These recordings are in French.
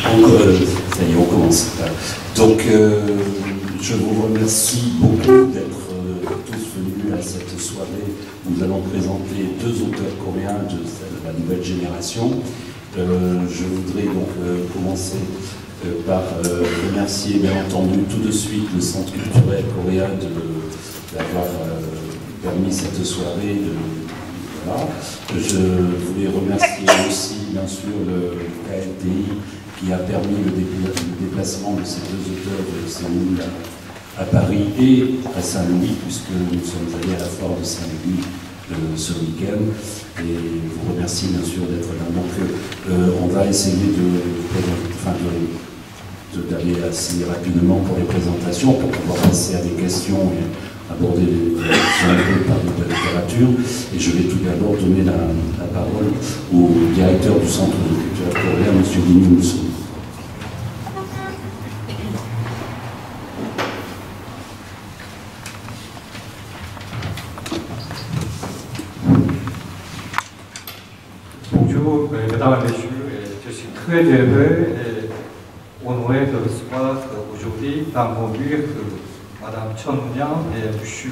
Ça y est, on commence. Donc, je vous remercie beaucoup d'être tous venus à cette soirée où nous allons présenter deux auteurs coréens de la nouvelle génération. Je voudrais donc commencer par remercier bien entendu tout de suite le Centre culturel coréen d'avoir permis cette soirée. Voilà. Je voulais remercier aussi bien sûr le KLTI qui a permis le déplacement de ces deux auteurs de Séoul à Paris et à Saint-Louis, puisque nous sommes allés à la foire de Saint-Louis ce week-end, et vous remercie bien sûr d'être là. Donc on va essayer d'aller assez rapidement pour les présentations, pour pouvoir passer à des questions et aborder les questions un peu par de la littérature. Et je vais tout d'abord donner la parole au directeur du Centre culturel coréen, M. Lee Myung-soo. Bonjour, mesdames et messieurs, je suis très heureux et honoré de recevoir aujourd'hui dans mon bureau Madame Chon Moon-young et M.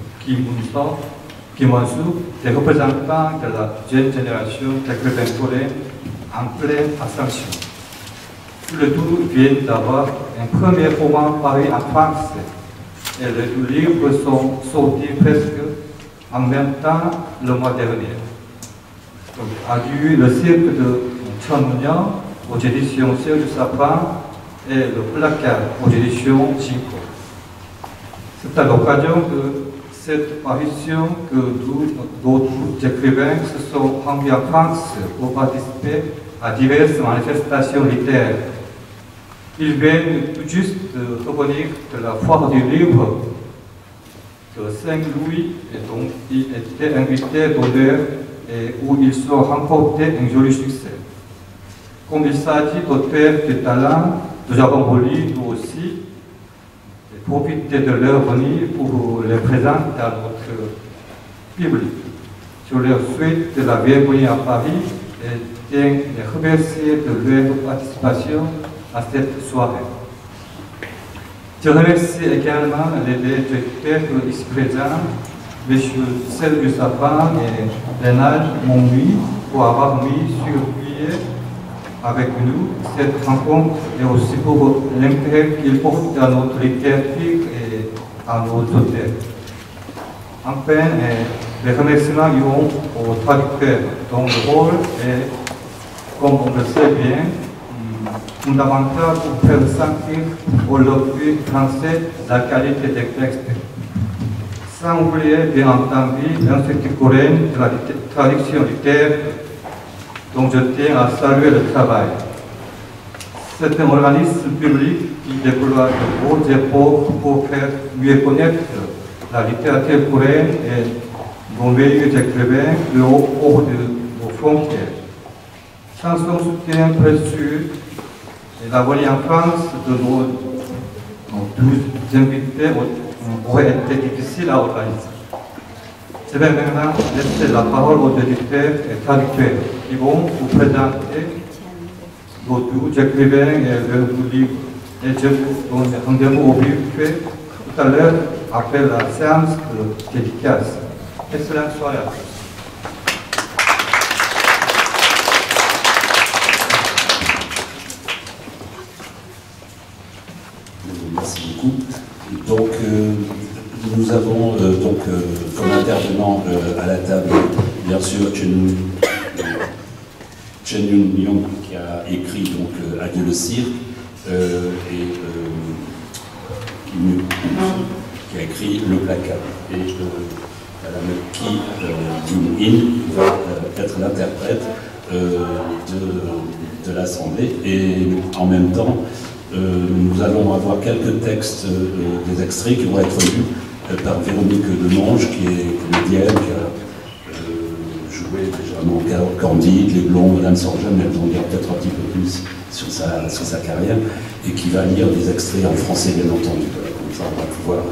Kim Won-soo, des représentants de la jeune génération d'écrivains coréens en pleine ascension. Tous les deux viennent d'avoir un premier roman paru en France et les deux livres sont sortis presque en même temps le mois dernier. Donc, a eu le cirque de Chon Moon-young aux éditions Serge Sapin et le placard aux éditions Jinko. C'est à l'occasion de cette parution que d'autres écrivains se sont rendus en France pour participer à diverses manifestations littéraires. Ils viennent tout juste de revenir de la foire du livre de Saint-Louis et donc ils étaient invités d'honneur et où ils ont remporté un joli succès. Comme il s'agit d'auteurs de talent, nous avons voulu nous aussi profiter de leur venue pour les présenter à notre public. Je leur souhaite la bienvenue à Paris et tiens les remercier de leur participation à cette soirée. Je remercie également les directeurs ici présents, M. Serge Sapin et Lénard Monbuy, pour avoir mis sur pied avec nous cette rencontre et aussi pour l'intérêt qu'ils portent à notre littérature et à nos auteurs. Enfin, les remerciements iront aux traducteurs dont le rôle est, comme on le sait bien, fondamental pour faire sentir au lecteur français la qualité des textes. Sans oublier, bien entendu, l'Institut coréen de la traduction littéraire, dont je tiens à saluer le travail. C'est un organisme public qui déploie de gros efforts pour faire mieux connaître la littérature coréenne et nos meilleurs écrivains hors de nos frontières. Sans son soutien précieux, la venue en France de nos 12 invités aurait été difficile à organiser. Je vais maintenant laisser la parole aux éditeurs et traducteurs qui vont vous présenter vos 12 écrivains et leurs livres. Et je vous donne rendez-vous au buffet tout à l'heure après la séance de dédicace. Excellente soirée à tous. Merci beaucoup. Donc, nous avons comme intervenant à la table, bien sûr, Chen Yun-young qui a écrit donc Adieu le cirque et qui a écrit Le placard. Et Madame Ki Jung-in va être l'interprète de l'Assemblée. Et en même temps, nous allons avoir quelques textes, des extraits qui vont être lus par Véronique Demange, qui est comédienne, qui a joué déjà dans Candide, Les Blonds, Madame Sorgen, mais elle va en dire peut-être un petit peu plus sur sa carrière, et qui va lire des extraits en français, bien entendu. Comme ça, on va pouvoir.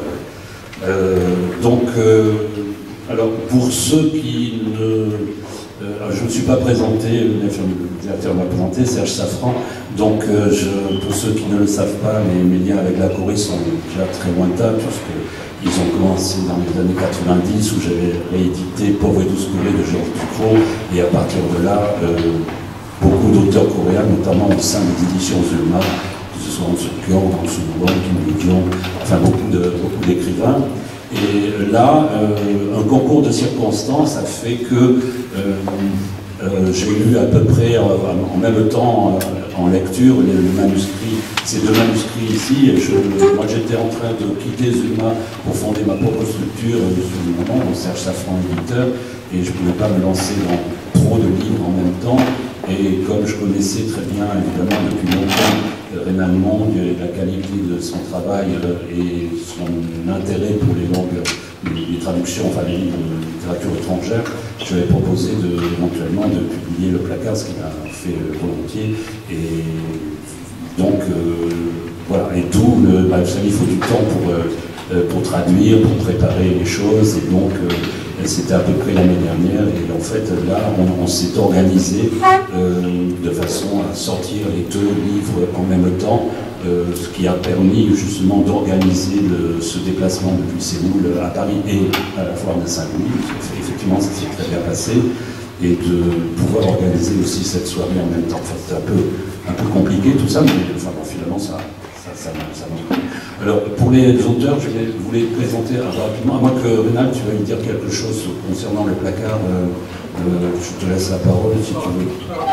Alors, pour ceux qui ne. Je ne me suis pas présenté, le directeur m'a présenté, Serge Safran. Donc, pour ceux qui ne le savent pas, mes liens avec la Corée sont déjà très lointains, puisqu'ils ont commencé dans les années 90, où j'avais réédité Pauvre et douce Corée de Georges Ducrot, et à partir de là, beaucoup d'auteurs coréens, notamment au sein des éditions Zulma, que ce soit en Seokyeong, en Sunwon, Kim Gyu-kyung, enfin beaucoup d'écrivains. Et là, un concours de circonstances a fait que j'ai lu à peu près en même temps en lecture le manuscrit, ces deux manuscrits ici. Et moi j'étais en train de quitter Zulma pour fonder ma propre structure sur le moment, Serge Safran éditeur, et je ne pouvais pas me lancer dans trop de livres en même temps. Et comme je connaissais très bien, évidemment, depuis longtemps, Rénal Monge et la qualité de son travail et son intérêt pour les langues, les traductions, enfin les livres de littérature étrangère, je lui ai proposé éventuellement de publier Le Placard, ce qu'il a fait volontiers. Et donc, voilà, et d'où, vous savez, il faut du temps pour traduire, pour préparer les choses, et donc c'était à peu près l'année dernière, et en fait là on s'est organisé de façon à sortir les deux livres en même temps, ce qui a permis justement d'organiser ce déplacement depuis Séoul à Paris et à la foire de Saint-Louis. Effectivement, ça s'est très bien passé, et de pouvoir organiser aussi cette soirée en même temps. Enfin, c'était un peu compliqué tout ça, mais enfin, bon, finalement ça marche. Alors, pour les auteurs, je voulais présenter rapidement, à moins que Rénal, tu veuilles dire quelque chose concernant Le Placard. Je te laisse la parole si tu veux.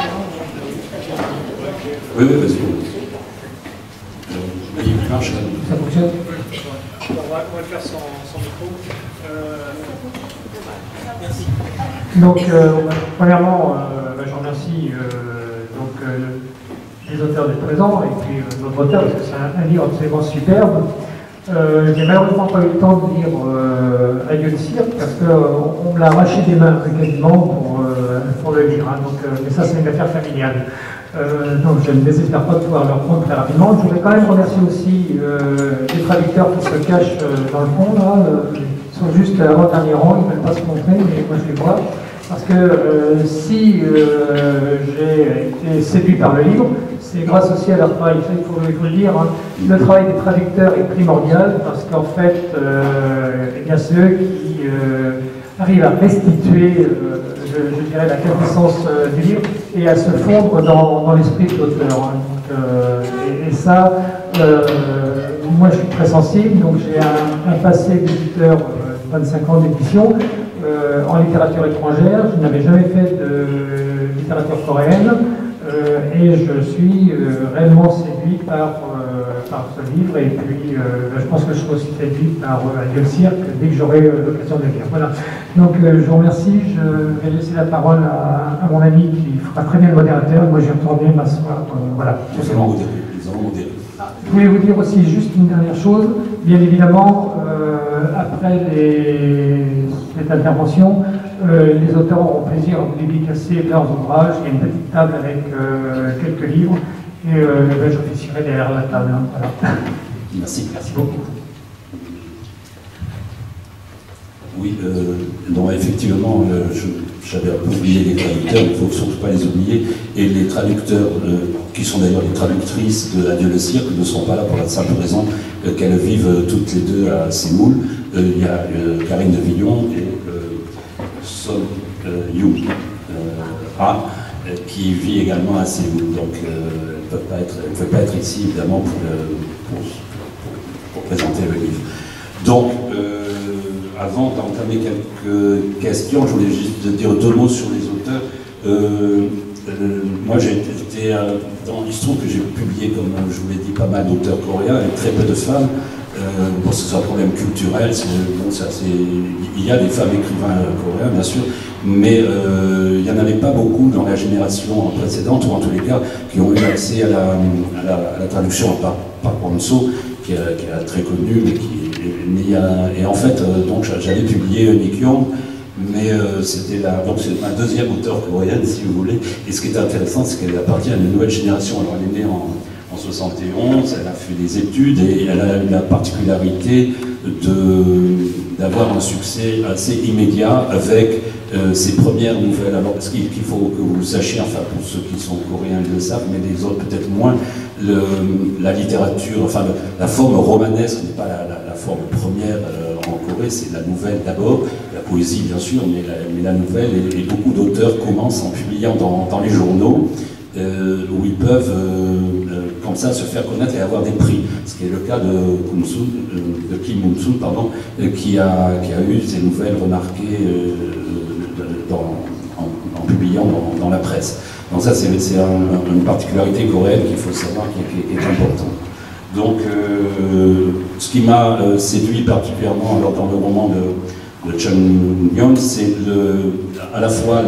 Oui, vas-y. Il marche. Ça fonctionne? On va le faire sans micro. Merci. Donc, premièrement, je remercie les auteurs d'être présents, et puis notre auteur, parce que c'est un livre absolument superbe. J'ai malheureusement pas eu le temps de lire Adieu le cirque, parce qu'on me l'a arraché des mains quasiment pour le lire, hein, mais ça c'est une affaire familiale. Donc je ne désespère pas de pouvoir le reprendre très rapidement. Je voudrais quand même remercier aussi les traducteurs qui se cachent dans le fond, là. Ils sont juste à l'avant-dernier rang, ils ne veulent pas se montrer, mais moi je les vois. Parce que si j'ai été séduit par le livre, c'est grâce aussi à leur travail. Il faut le dire, hein. Le travail des traducteurs est primordial, parce qu'en fait, eh bien, c'est eux qui arrivent à restituer, je dirais, la quintessence du livre et à se fondre dans l'esprit de l'auteur. Hein. Et ça, moi je suis très sensible, donc j'ai un passé d'éditeur, 25 ans d'édition. En littérature étrangère, je n'avais jamais fait de littérature coréenne, et je suis réellement séduit par ce livre, et puis je pense que je serai aussi séduit par Adieu le cirque dès que j'aurai l'occasion de le lire. Voilà. Donc je vous remercie, je vais laisser la parole à mon ami qui fera très bien le modérateur, et moi je vais retourner m'asseoir. Voilà. Nous allons modérer. Je voulais vous dire aussi juste une dernière chose. Bien évidemment, après cette intervention, les auteurs auront plaisir à vous dédicacer leurs ouvrages. Il y a une petite table avec quelques livres, et j'officierai derrière la table. Hein, voilà. Merci beaucoup. Oui, donc effectivement, j'avais un peu oublié les traducteurs, il ne faut surtout pas les oublier, et les traducteurs, qui sont d'ailleurs les traductrices de Adieu le cirque, ne sont pas là pour la simple raison qu'elles vivent toutes les deux à Séoul. Il y a Karine de Villon et Son Young qui vit également à Séoul, donc elle ne peut pas être ici évidemment pour présenter le livre. Donc, avant d'entamer quelques questions, je voulais juste dire deux mots sur les auteurs. Moi, j'ai été il se trouve que j'ai publié, comme je vous l'ai dit, pas mal d'auteurs coréens et très peu de femmes. Bon, c'est un problème culturel. Il y a des femmes écrivains coréens, bien sûr, mais il n'y en avait pas beaucoup dans la génération précédente, ou en tous les cas, qui ont eu accès à la traduction par Wonso, qui est très connu, et en fait, donc j'avais publié Nikyon, mais c'est ma deuxième auteure coréenne, si vous voulez, et ce qui est intéressant, c'est qu'elle appartient à une nouvelle génération. Alors elle est née en 71, elle a fait des études, et elle a eu la particularité d'avoir un succès assez immédiat avec ses premières nouvelles. Alors, ce qu'il faut que vous sachiez, enfin pour ceux qui sont coréens ils le savent, mais les autres peut-être moins, la littérature, enfin la forme romanesque n'est pas la forme première en Corée, c'est la nouvelle d'abord, la poésie bien sûr, mais la nouvelle, et beaucoup d'auteurs commencent en publiant dans les journaux, où ils peuvent comme ça se faire connaître et avoir des prix. Ce qui est le cas de Kim Moon-soon, pardon, qui a eu ses nouvelles remarquées en publiant dans la presse. Donc ça, c'est une particularité coréenne qu'il faut savoir qui est importante. Donc, ce qui m'a séduit particulièrement alors, dans le roman de Chun Yeon, c'est à la fois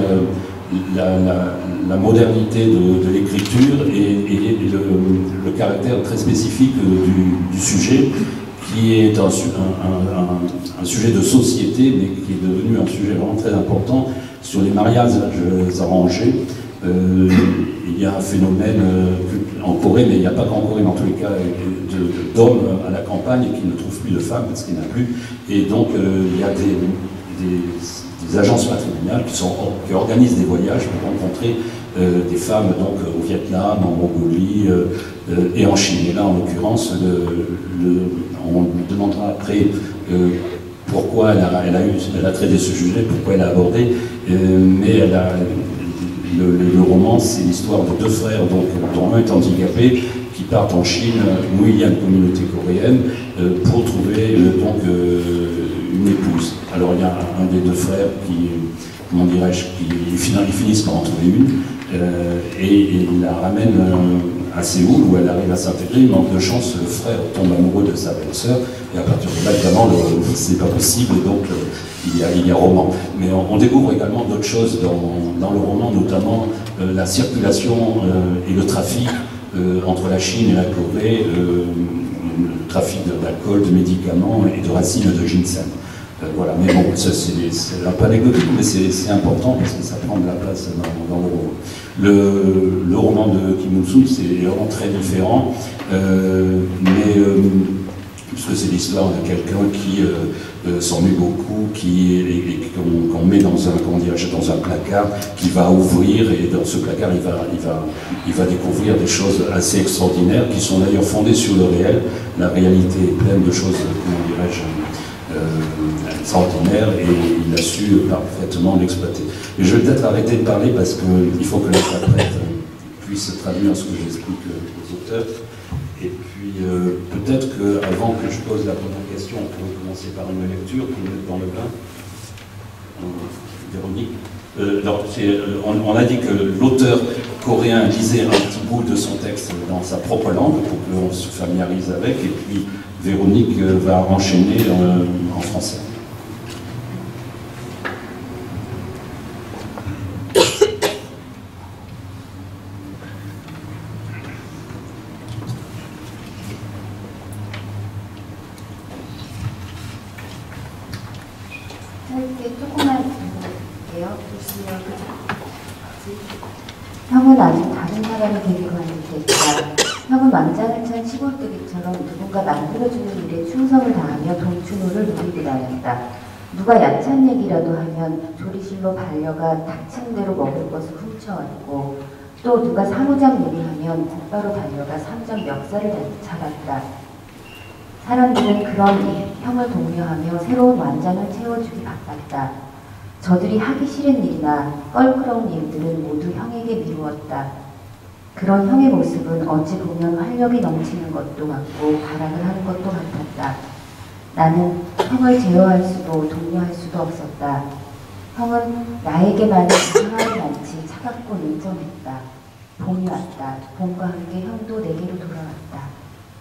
la modernité de l'écriture et le caractère très spécifique du sujet, qui est un sujet de société, mais qui est devenu un sujet vraiment très important sur les mariages arrangés. Il y a un phénomène en Corée, mais il n'y a pas qu'en Corée, mais en tous les cas, d'hommes à la campagne qui ne trouvent plus de femmes parce qu'il n'y en a plus. Et donc, il y a des agences matrimoniales qui organisent des voyages pour rencontrer des femmes donc, au Vietnam, en Mongolie et en Chine. Et là, en l'occurrence, on demandera après pourquoi elle a traité ce sujet, pourquoi elle a abordé, mais le roman, c'est l'histoire de deux frères, dont un est handicapé, qui partent en Chine, où il y a une communauté coréenne, pour trouver une épouse. Alors il y a un des deux frères qui, comment dirais-je, qui finissent par en trouver une, et il la ramène à Séoul, où elle arrive à s'intégrer. Il manque de chance, le frère tombe amoureux de sa belle-sœur, et à partir de là, évidemment, c'est pas possible, et donc il y a roman. Mais on découvre également d'autres choses dans le roman, notamment la circulation et le trafic entre la Chine et la Corée, le trafic d'alcool, de médicaments et de racines de ginseng. Voilà, mais bon, ça c'est un peu anecdotique, mais c'est important parce que ça prend de la place dans le roman. Le roman de Kim Moon-soon, c'est vraiment très différent, puisque c'est l'histoire de quelqu'un qui s'ennuie beaucoup, qu'on met dans un placard, qui va ouvrir, et dans ce placard il va découvrir des choses assez extraordinaires, qui sont d'ailleurs fondées sur le réel. La réalité est pleine de choses, comment dirais-je, extraordinaire, et il a su parfaitement l'exploiter. Et je vais peut-être arrêter de parler parce qu'il faut que l'interprète puisse traduire ce que j'explique aux auteurs. Et puis peut-être qu'avant que je pose la première question, on pourrait commencer par une lecture pour mettre dans le bain. Véronique. On a dit que l'auteur coréen lisait un petit bout de son texte dans sa propre langue pour qu'on se familiarise avec, et puis Véronique va enchaîner en français. 형은 아직 다른 사람이 되기로 한 듯했다. 형은 망장을 찬 시골뜨기처럼 누군가 만들어주는 일에 충성을 다하며 동춘호를 누리듯 하였다. 누가 야찬 얘기라도 하면 조리실로 반려가 닥친 대로 먹을 것을 훔쳐왔고, 또 누가 사무장 얘기하면 곧바로 반려가 삼장 멱살을 잡았다. 사람들은 그런 형을 독려하며 새로운 완장을 채워주기 바빴다. 저들이 하기 싫은 일이나 껄끄러운 일들은 모두 형에게 미루었다. 그런 형의 모습은 어찌 보면 활력이 넘치는 것도 같고 바람을 하는 것도 같았다. 나는 형을 제어할 수도 독려할 수도 없었다. 형은 나에게만 이상하지 않지 차갑고 냉정했다. 봄이 왔다. 봄과 함께 형도 내게로 돌아왔다.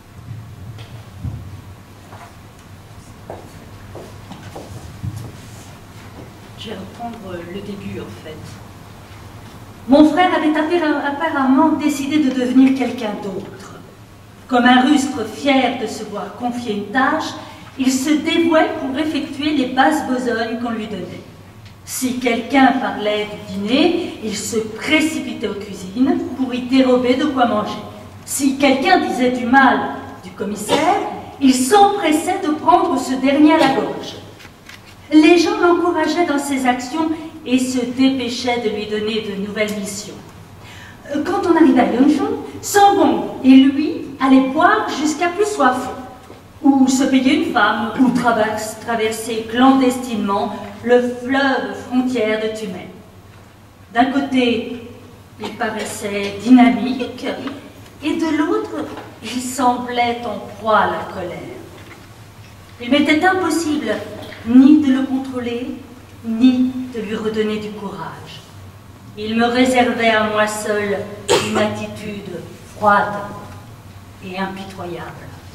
Je vais reprendre le début en fait. Mon frère avait apparemment décidé de devenir quelqu'un d'autre. Comme un rustre fier de se voir confier une tâche, il se dévouait pour effectuer les basses besognes qu'on lui donnait. Si quelqu'un parlait du dîner, il se précipitait aux cuisines pour y dérober de quoi manger. Si quelqu'un disait du mal du commissaire, il s'empressait de prendre ce dernier à la gorge. Les gens l'encourageaient dans ses actions et se dépêchaient de lui donner de nouvelles missions. Quand on arrivait à Yeonjong, Sangbong et lui allaient boire jusqu'à plus soif, ou se payer une femme, ou traverser clandestinement le fleuve frontière de Tumen. D'un côté, il paraissait dynamique, et de l'autre, il semblait en proie à la colère. Il m'était impossible ni de le contrôler, ni de lui redonner du courage. Il me réservait à moi seul une attitude froide et impitoyable.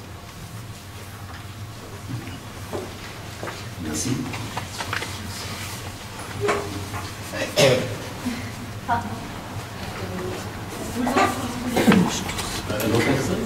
Merci. D'autres personnes?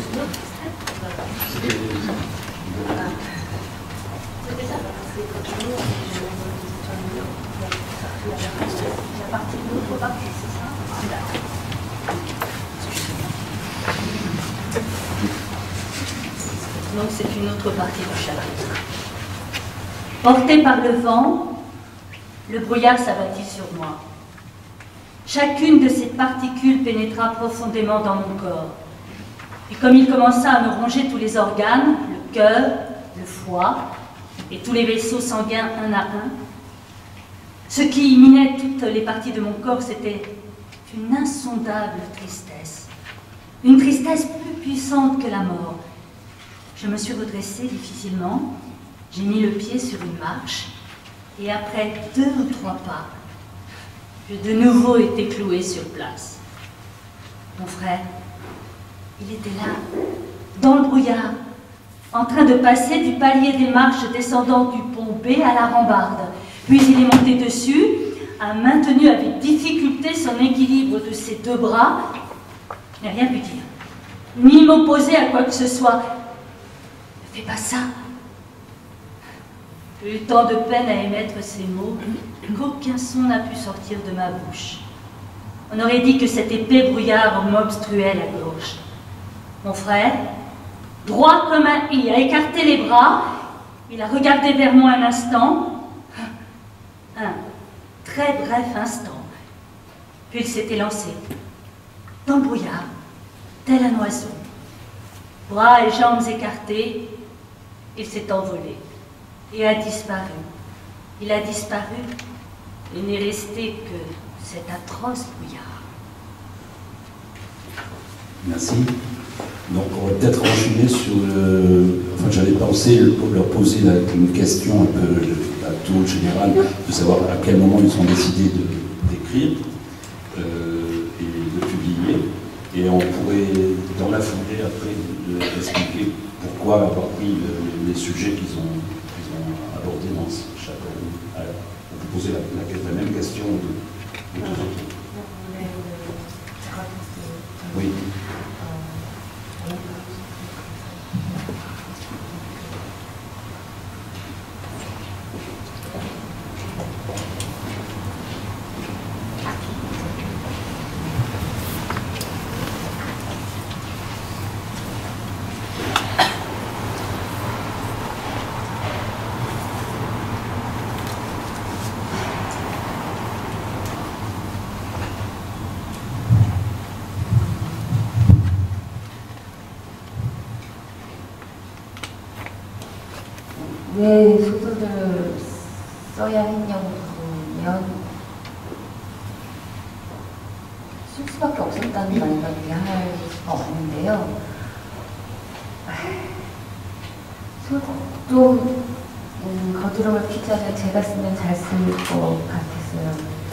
Donc c'est une autre partie du chapitre. Porté par le vent, le brouillard s'abattit sur moi. Chacune de ces particules pénétra profondément dans mon corps. Et comme il commença à me ronger tous les organes, le cœur, le foie et tous les vaisseaux sanguins un à un, ce qui minait toutes les parties de mon corps, c'était une insondable tristesse. Une tristesse plus puissante que la mort. Je me suis redressée difficilement, j'ai mis le pied sur une marche, et après 2 ou 3 pas, j'ai de nouveau été cloué sur place. Mon frère, il était là, dans le brouillard, en train de passer du palier des marches descendant du pont B à la rambarde. Puis il est monté dessus, a maintenu avec difficulté son équilibre de ses 2 bras, n'a rien pu dire, ni m'opposer à quoi que ce soit. Ne fais pas ça. J'ai eu tant de peine à émettre ces mots qu'aucun son n'a pu sortir de ma bouche. On aurait dit que cet épais brouillard m'obstruait la gorge. Mon frère, droit comme un i, a écarté les bras, il a regardé vers moi un instant, un très bref instant, puis il s'était lancé dans le brouillard, tel un oiseau. Bras et jambes écartés, il s'est envolé et a disparu. Il a disparu et n'est resté que cet atroce brouillard. Merci. Donc on va peut-être enchaîner sur le... Enfin j'avais pensé leur poser une question un peu à tour général, de savoir à quel moment ils ont décidé d'écrire et de publier. Et on pourrait, dans la foulée, après, expliquer pourquoi avoir pris les sujets qu'ils ont abordés dans chaque... Alors, on peut poser la même question de tous autres. Oui. 왜 소설을 써야 했냐고 물어보면 쓸 수밖에 없었다는 말밖에 할 수가 없는데요. 좀 거드름을 피자는 제가 쓰면 잘 쓸 것 같았어요.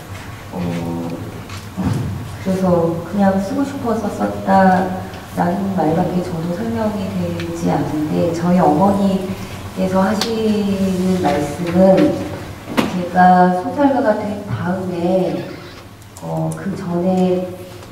그래서 그냥 쓰고 싶어서 썼다라는 말밖에 저도 설명이 되지 않는데 저희 어머니께서 하시는 말씀은 제가 소설가가 된 다음에 그 전에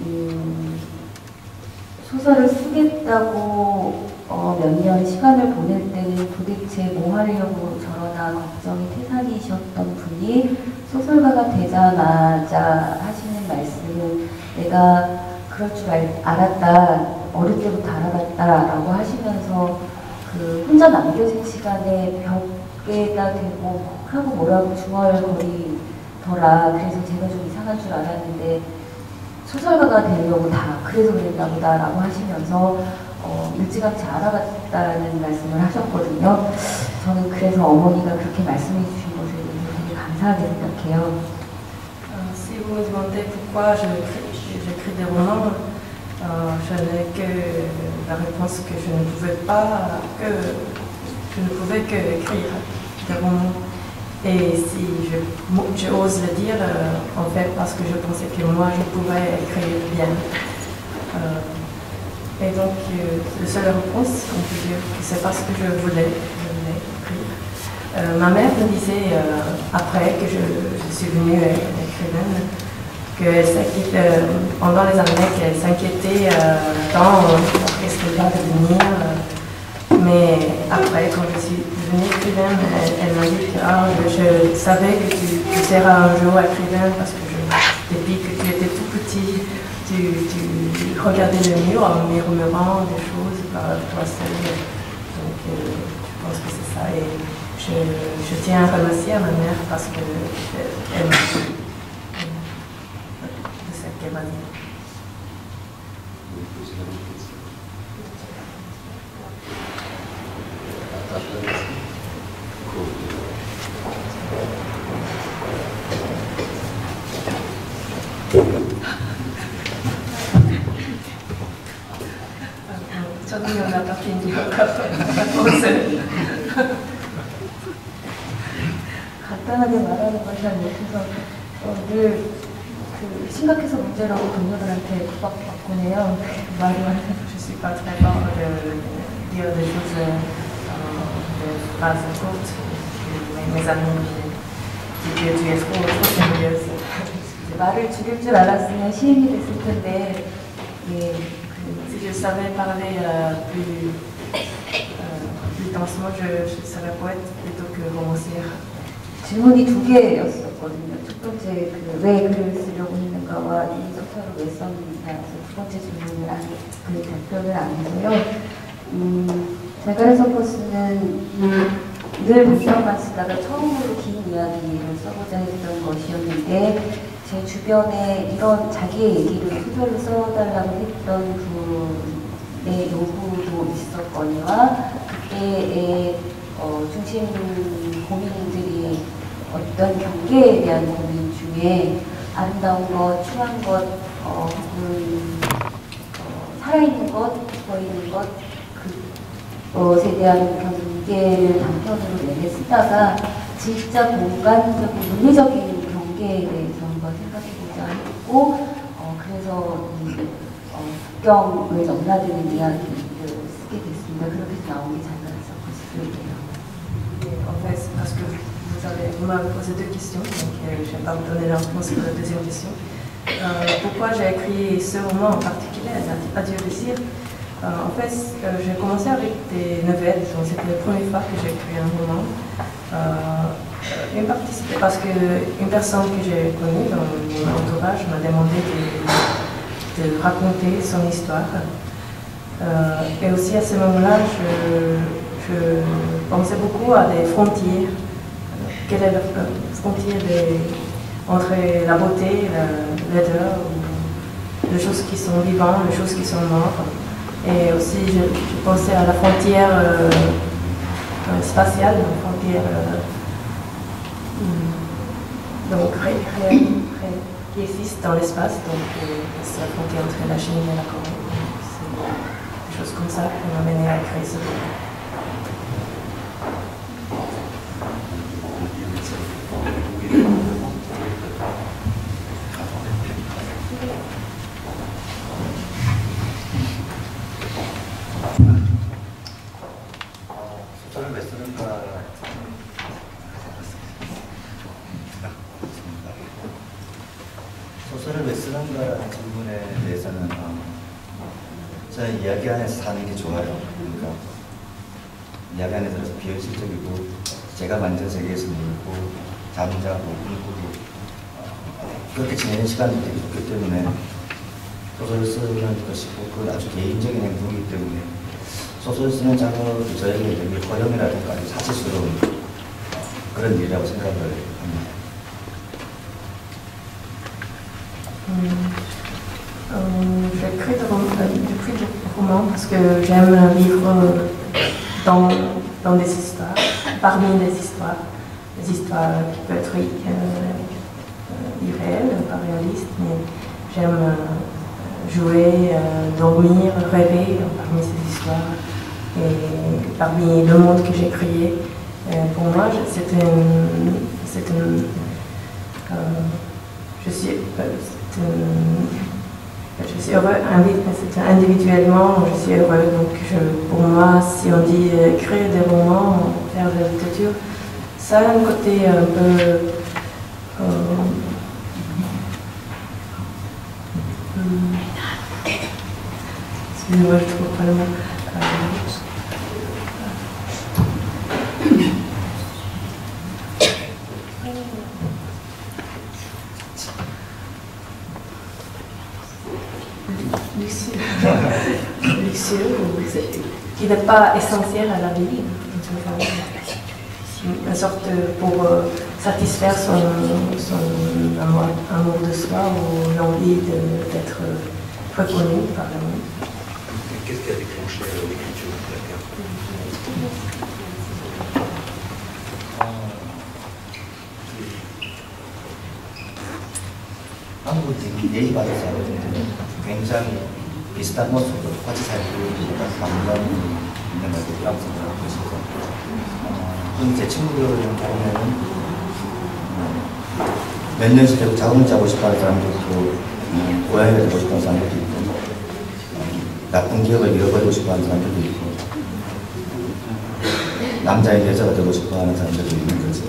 소설을 쓰겠다고 몇 년 시간을 보낼 때는 도대체 뭐 하려고 저러나 걱정이 태산이셨던 분이 소설가가 되자마자 하시는 말씀은 내가 그럴 줄 알았다, 어릴 때부터 알아봤다라고 하시면서 그 혼자 남겨진 시간에 벽에다 대고 하고 뭐라고 중얼거리더라. 그래서 제가 좀 이상한 줄 알았는데 소설가가 되려고 다 그래서 그랬나 보다라고 하시면서 일찌감치 알아봤다는 말씀을 하셨거든요. 저는 그래서 어머니가 그렇게 말씀해 주신 것에 대해서 되게 감사하게 생각해요. Si vous me demandez pourquoi j'écris des romans, je n'ai que la réponse que je ne pouvais que écrire des romans. Et si j'ose le dire, en fait, parce que je pensais que moi, je pouvais écrire bien. Et donc, la seule réponse, on peut dire que c'est parce que je voulais écrire. Ma mère me disait, après que je suis venue écrivaine, pendant les années qu'elle s'inquiétait tant qu'est-ce qu'elle va devenir. Mais après, quand je suis devenue écrivaine, elle m'a dit que je savais que tu seras un jour écrivaine parce que depuis que tu étais tout petit, tu regardais le mur en murmurant des choses par toi seul. Donc je pense que c'est ça. Et je tiens à remercier à ma mère parce qu'elle m'a dit de ce qu'elle m'a dit. 저는 나답인지 간단하게 말하는 걸 잘 못해서 늘 심각해서 문제라고 동료들한테 구박받곤 해요. 말을 하세요. Je suis pas très bonne de dire des choses, des phrases courtes. Mes amis disent que tu es trop sérieuse. 말을 줄일 줄 알았으면 시인이 됐을 텐데 Si je savais parler plus intensément, je serais poète plutôt que romancière. 질문이 두 개였었거든요. 첫 번째 왜 글을 쓰려고 했는가와 이 소설을 왜 썼느냐에서 두 번째 질문을 답변을 안 해서요. 자가레 서커스는 늘 단편만 쓰다가 처음으로 긴 이야기를 써보자 했던 것이었는데 제 주변에 이런 자기의 얘기를 소설을 써달라고 했던 분의 요구도 있었거니와 그때의 중심 고민들이 어떤 경계에 대한 고민 중에 아름다운 것, 추한 것, 혹은 살아있는 것, 보이는 것, 그것에 대한 경계를 단편으로 내내 쓰다가 진짜 공간적인, 물리적인 경계에 대해서 한번 생각해보자 했고, 그래서 국경을 넘나드는 이야기를 쓰게 됐습니다. 그렇게 해서 나온 게 자가레 서커스예요. En fait, c'est parce que vous m'avez posé deux questions, donc je ne vais pas vous donner la réponse pour la deuxième question. Pourquoi j'ai écrit ce roman en particulier, Adieu le cire. En fait, j'ai commencé avec des nouvelles, donc c'était la première fois que j'ai écrit un roman. Une partie c'était parce qu'une personne que j'ai connue dans mon entourage m'a demandé de raconter son histoire. Et aussi à ce moment-là, je pensais beaucoup à des frontières. Quelle est la frontière entre la beauté, la laideur, les choses qui sont vivantes, les choses qui sont mortes. Et aussi, je pensais à la frontière spatiale, la frontière donc réelle, qui existe dans l'espace. Donc, c'est la frontière entre la Chine et la Corée. C'est des choses comme ça qui m'ont amené à écrire ce livre. 소설을 왜 쓰는가? 소설을 왜 쓰는가라는 질문에 대해서는 저는 이야기 안에서 사는 게 좋아요. 그러니까 이야기 안에 들어서 비현실적이고 제가 만든 세계에서 놀고 잠자고 꿈꾸고 그렇게 지내는 시간들이 좋기 때문에 소설을 쓰는 것이고 그건 아주 개인적인 행동이기 때문에 소설 쓰는 작업이 저에게 되게 허영이라든가 아주 사치스러운 그런 일이라고 생각을 합니다. J'écris des romans parce que j'aime vivre dans des histoires, parmi des histoires qui peuvent être irréelles, pas réalistes, mais j'aime jouer, dormir, rêver parmi ces histoires et parmi le monde que j'ai créé. Pour moi, je suis heureux, individuellement, je suis heureux. Donc pour moi, si on dit écrire des romans, faire de la littérature, ça a un côté un peu... excusez-moi, je trouve pas le mot. Luxueux, qui n'est pas essentiel à la vie. Une sorte pour satisfaire son amour de soi ou l'envie d'être reconnu par le monde. Qu'est-ce qui a déclenché l'écriture de la carte? 한국 예의바르지 않거든요. 굉장히 비슷한 모습으로 똑같이 살고 있는 감정이 있는 것들이라고 생각하고 있어서 제 친구들 보면은 몇 년씩 계속 자금을 짜고 싶어하는 사람도 있고 고양이가 되고 싶어하는 사람도 있고 나쁜 기억을 잃어버리고 싶어하는 사람들도 있고 남자인 여자가 되고 싶어하는 사람들도 있는 거죠.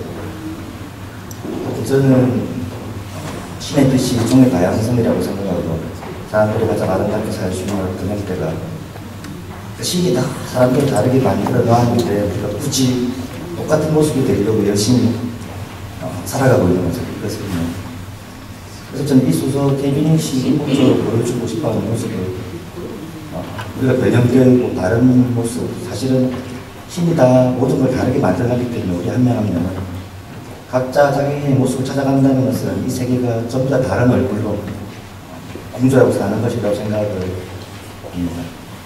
저는 신의 뜻이 종의 다양성이라고 생각하고 사람들이 가장 아름답게 살 수 있는 그런 때가 신이 다 사람들을 다르게 만들어 놨는데 우리가 굳이 똑같은 모습이 되려고 열심히 살아가고 있는 거죠. 그래서 저는 이 소설 태균이 씨 인공적으로 보여주고 싶어하는 모습을 우리가 변형되고 다른 모습, 사실은 신이 다 모든 걸 다르게 만들어놨기 때문에 우리 한 명 한 명은 각자 자기의 모습을 찾아간다는 것은 이 세계가 전부 다 다른 얼굴로 공존하고 사는 것이라고 생각을 합니다.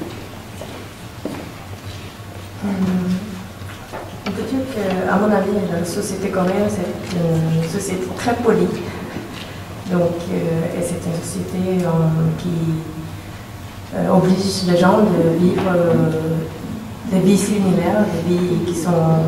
On peut dire qu'à mon avis, la société coréenne, c'est une société très polie. Donc, et c'est une société qui oblige les gens de vivre des vies similaires, des vies qui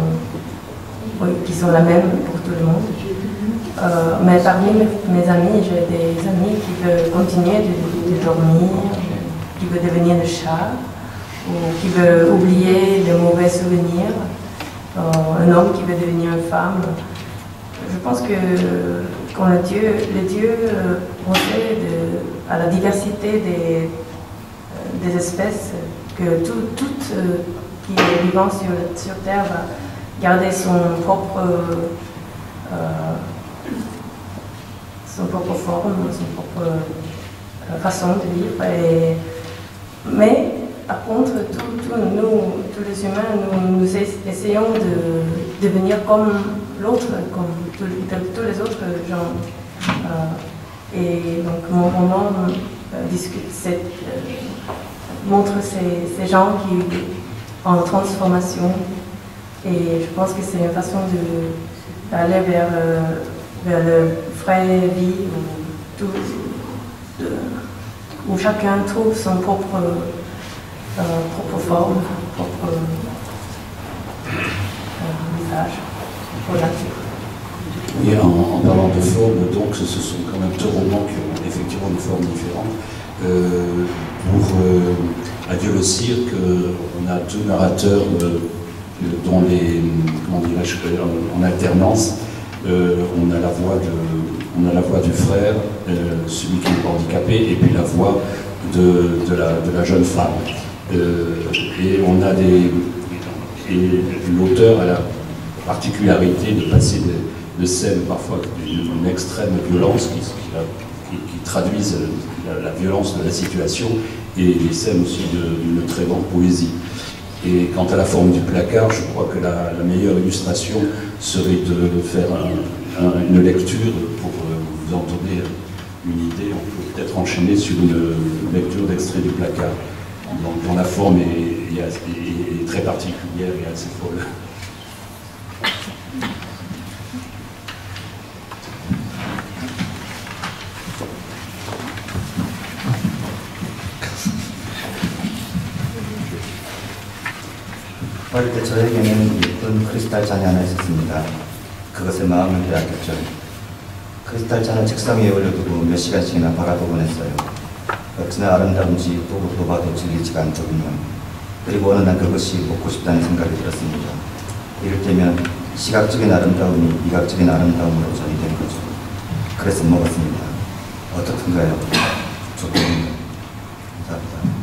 sont la même pour tout le monde. Mais parmi mes amis, j'ai des amis qui veulent continuer de dormir, qui veulent devenir des chats, ou qui veulent oublier les mauvais souvenirs, un homme qui veut devenir une femme. Je pense que quand les dieux pensaient à la diversité des espèces, que tout qui est vivant sur Terre va garder son propre forme, son propre façon de vivre. Mais par contre, tous les humains, nous essayons de devenir comme l'autre, comme tous les autres gens. Et donc mon roman montre ces gens qui en transformation. Et je pense que c'est une façon d'aller vers le vraie vie où chacun trouve son propre forme, propre visage pour la vie. Oui, en parlant de forme, donc ce sont quand même deux romans qui ont effectivement une forme différente. Pour Adieu le cirque, on a deux narrateurs dont comment dirais-je, en alternance. On a la voix du frère, celui qui est handicapé, et puis la voix de la jeune femme. Et on a l'auteur a la particularité de passer de scènes parfois d'une extrême violence qui traduisent la violence de la situation, et des scènes aussi d'une très grande poésie. Et quant à la forme du placard, je crois que la meilleure illustration serait de faire une lecture pour vous en donner une idée. On peut peut-être enchaîner sur une lecture d'extrait du placard, dont la forme est très particulière et assez folle. 어릴 때 저에게는 예쁜 크리스탈 잔이 하나 있었습니다. 그것에 마음을 빼앗겼죠. 크리스탈 잔을 책상 위에 올려두고 몇 시간씩이나 바라보곤 했어요. 어찌나 아름다운지 또 봐도 질리지가 않더군요. 그리고 어느 날 그것이 먹고 싶다는 생각이 들었습니다. 이를테면 시각적인 아름다움이 미각적인 아름다움으로 전이된 거죠. 그래서 먹었습니다. 어떻든가요? 좋군요. 감사합니다.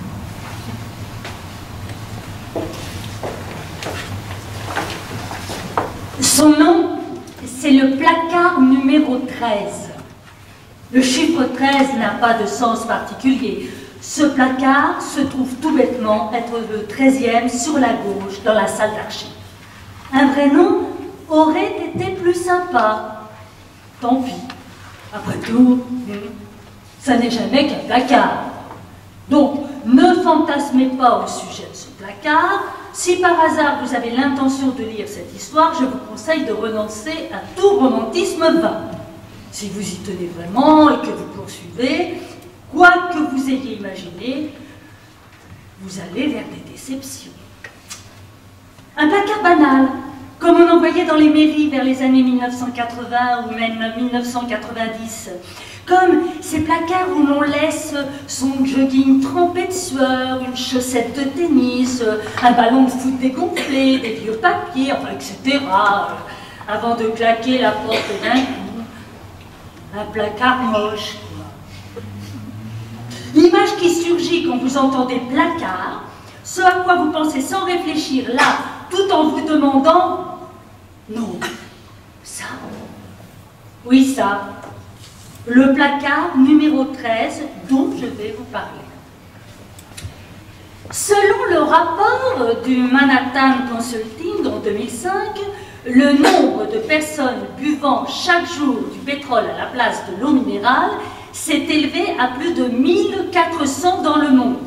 Son nom, c'est le placard numéro 13. Le chiffre 13 n'a pas de sens particulier. Ce placard se trouve tout bêtement être le 13e sur la gauche dans la salle d'archives. Un vrai nom aurait été plus sympa. Tant pis. Après tout, ça n'est jamais qu'un placard. Donc, ne fantasmez pas au sujet de ce placard. Si par hasard vous avez l'intention de lire cette histoire, je vous conseille de renoncer à tout romantisme vain. Si vous y tenez vraiment et que vous poursuivez, quoi que vous ayez imaginé, vous allez vers des déceptions. Un placard banal, comme on en voyait dans les mairies vers les années 1980 ou même 1990. Comme ces placards où l'on laisse son jogging trempé de sueur, une chaussette de tennis, un ballon de foot dégonflé, des vieux papiers, enfin, etc. Avant de claquer la porte d'un coup. Un placard moche. L'image qui surgit quand vous entendez placard, ce à quoi vous pensez sans réfléchir là, tout en vous demandant « Non, ça, oui ça ». Le placard numéro 13 dont je vais vous parler. Selon le rapport du Manhattan Consulting en 2005, le nombre de personnes buvant chaque jour du pétrole à la place de l'eau minérale s'est élevé à plus de 1400 dans le monde.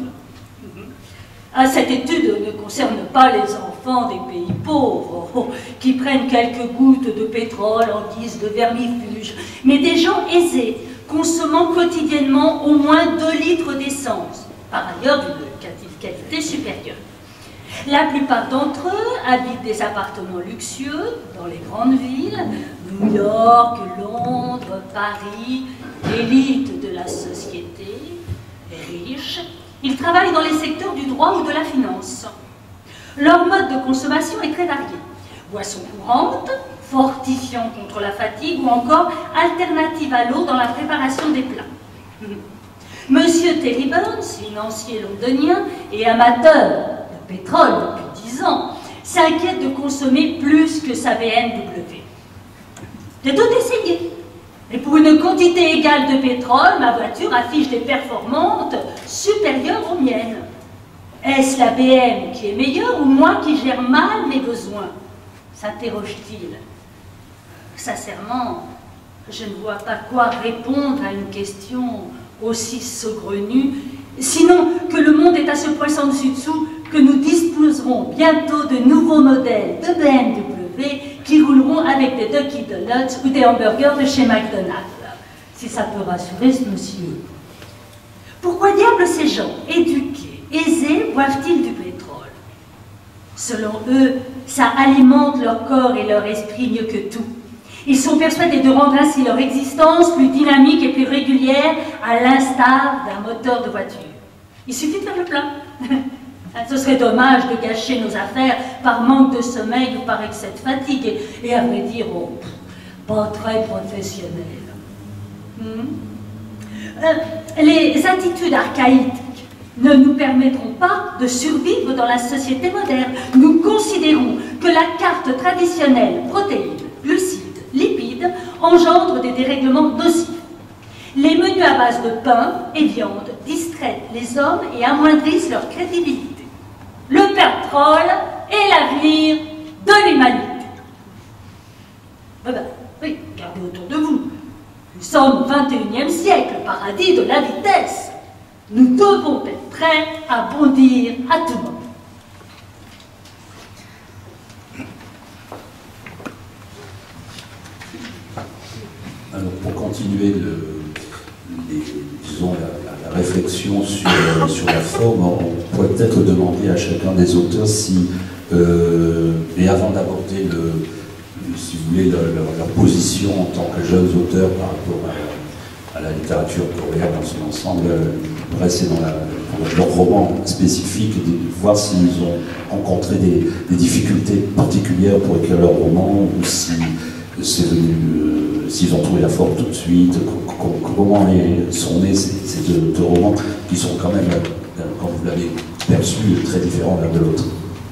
Cette étude ne concerne pas les enfants des pays pauvres qui prennent quelques gouttes de pétrole en guise de vermifuge, mais des gens aisés consommant quotidiennement au moins 2 litres d'essence, par ailleurs d'une qualité supérieure. La plupart d'entre eux habitent des appartements luxueux dans les grandes villes, New York, Londres, Paris, l'élite de la société, les riches. Ils travaillent dans les secteurs du droit ou de la finance. Leur mode de consommation est très varié. Boissons courantes, fortifiant contre la fatigue ou encore alternative à l'eau dans la préparation des plats. Monsieur Terry Burns, financier londonien et amateur de pétrole depuis 10 ans, s'inquiète de consommer plus que sa BMW. J'ai tout essayé. Et pour une quantité égale de pétrole, ma voiture affiche des performances supérieures aux miennes. Est-ce la BM qui est meilleure ou moi qui gère mal mes besoins? S'interroge-t-il. Sincèrement, je ne vois pas quoi répondre à une question aussi saugrenue, sinon que le monde est à ce point sans dessus-dessous que nous disposerons bientôt de nouveaux modèles de BMW qui rouleront avec des Dunkin' Donuts ou des hamburgers de chez McDonald's, si ça peut rassurer ce monsieur. Pourquoi diable ces gens éduqués, aisés, boivent-ils du pétrole? Selon eux, ça alimente leur corps et leur esprit mieux que tout. Ils sont persuadés de rendre ainsi leur existence plus dynamique et plus régulière, à l'instar d'un moteur de voiture. Il suffit de faire le plein. Ce serait dommage de gâcher nos affaires par manque de sommeil ou par excès de fatigue, et à vrai dire, pas très professionnel. Les attitudes archaïques ne nous permettront pas de survivre dans la société moderne. Nous considérons que la carte traditionnelle protéines, glucides, lipides engendre des dérèglements nocifs. Les menus à base de pain et viande distraient les hommes et amoindrissent leur crédibilité. Le pain parole est l'avenir de l'humanité. Oui, regardez autour de vous. Nous sommes au XXIe siècle, paradis de la vitesse. Nous devons être prêts à bondir à tout moment. Alors, pour continuer disons, la réflexion sur la forme, on pourrait peut-être demander à chacun des auteurs si, et avant d'aborder si vous voulez, leur position en tant que jeunes auteurs par rapport à la littérature coréenne dans son ensemble, rester dans leur roman spécifique, et de voir s'ils ont rencontré des difficultés particulières pour écrire leur roman, ou si c'est venu, s'ils ont trouvé la forme tout de suite, comment sont nés ces deux romans qui sont quand même, comme vous l'avez perçu, très différents l'un de l'autre.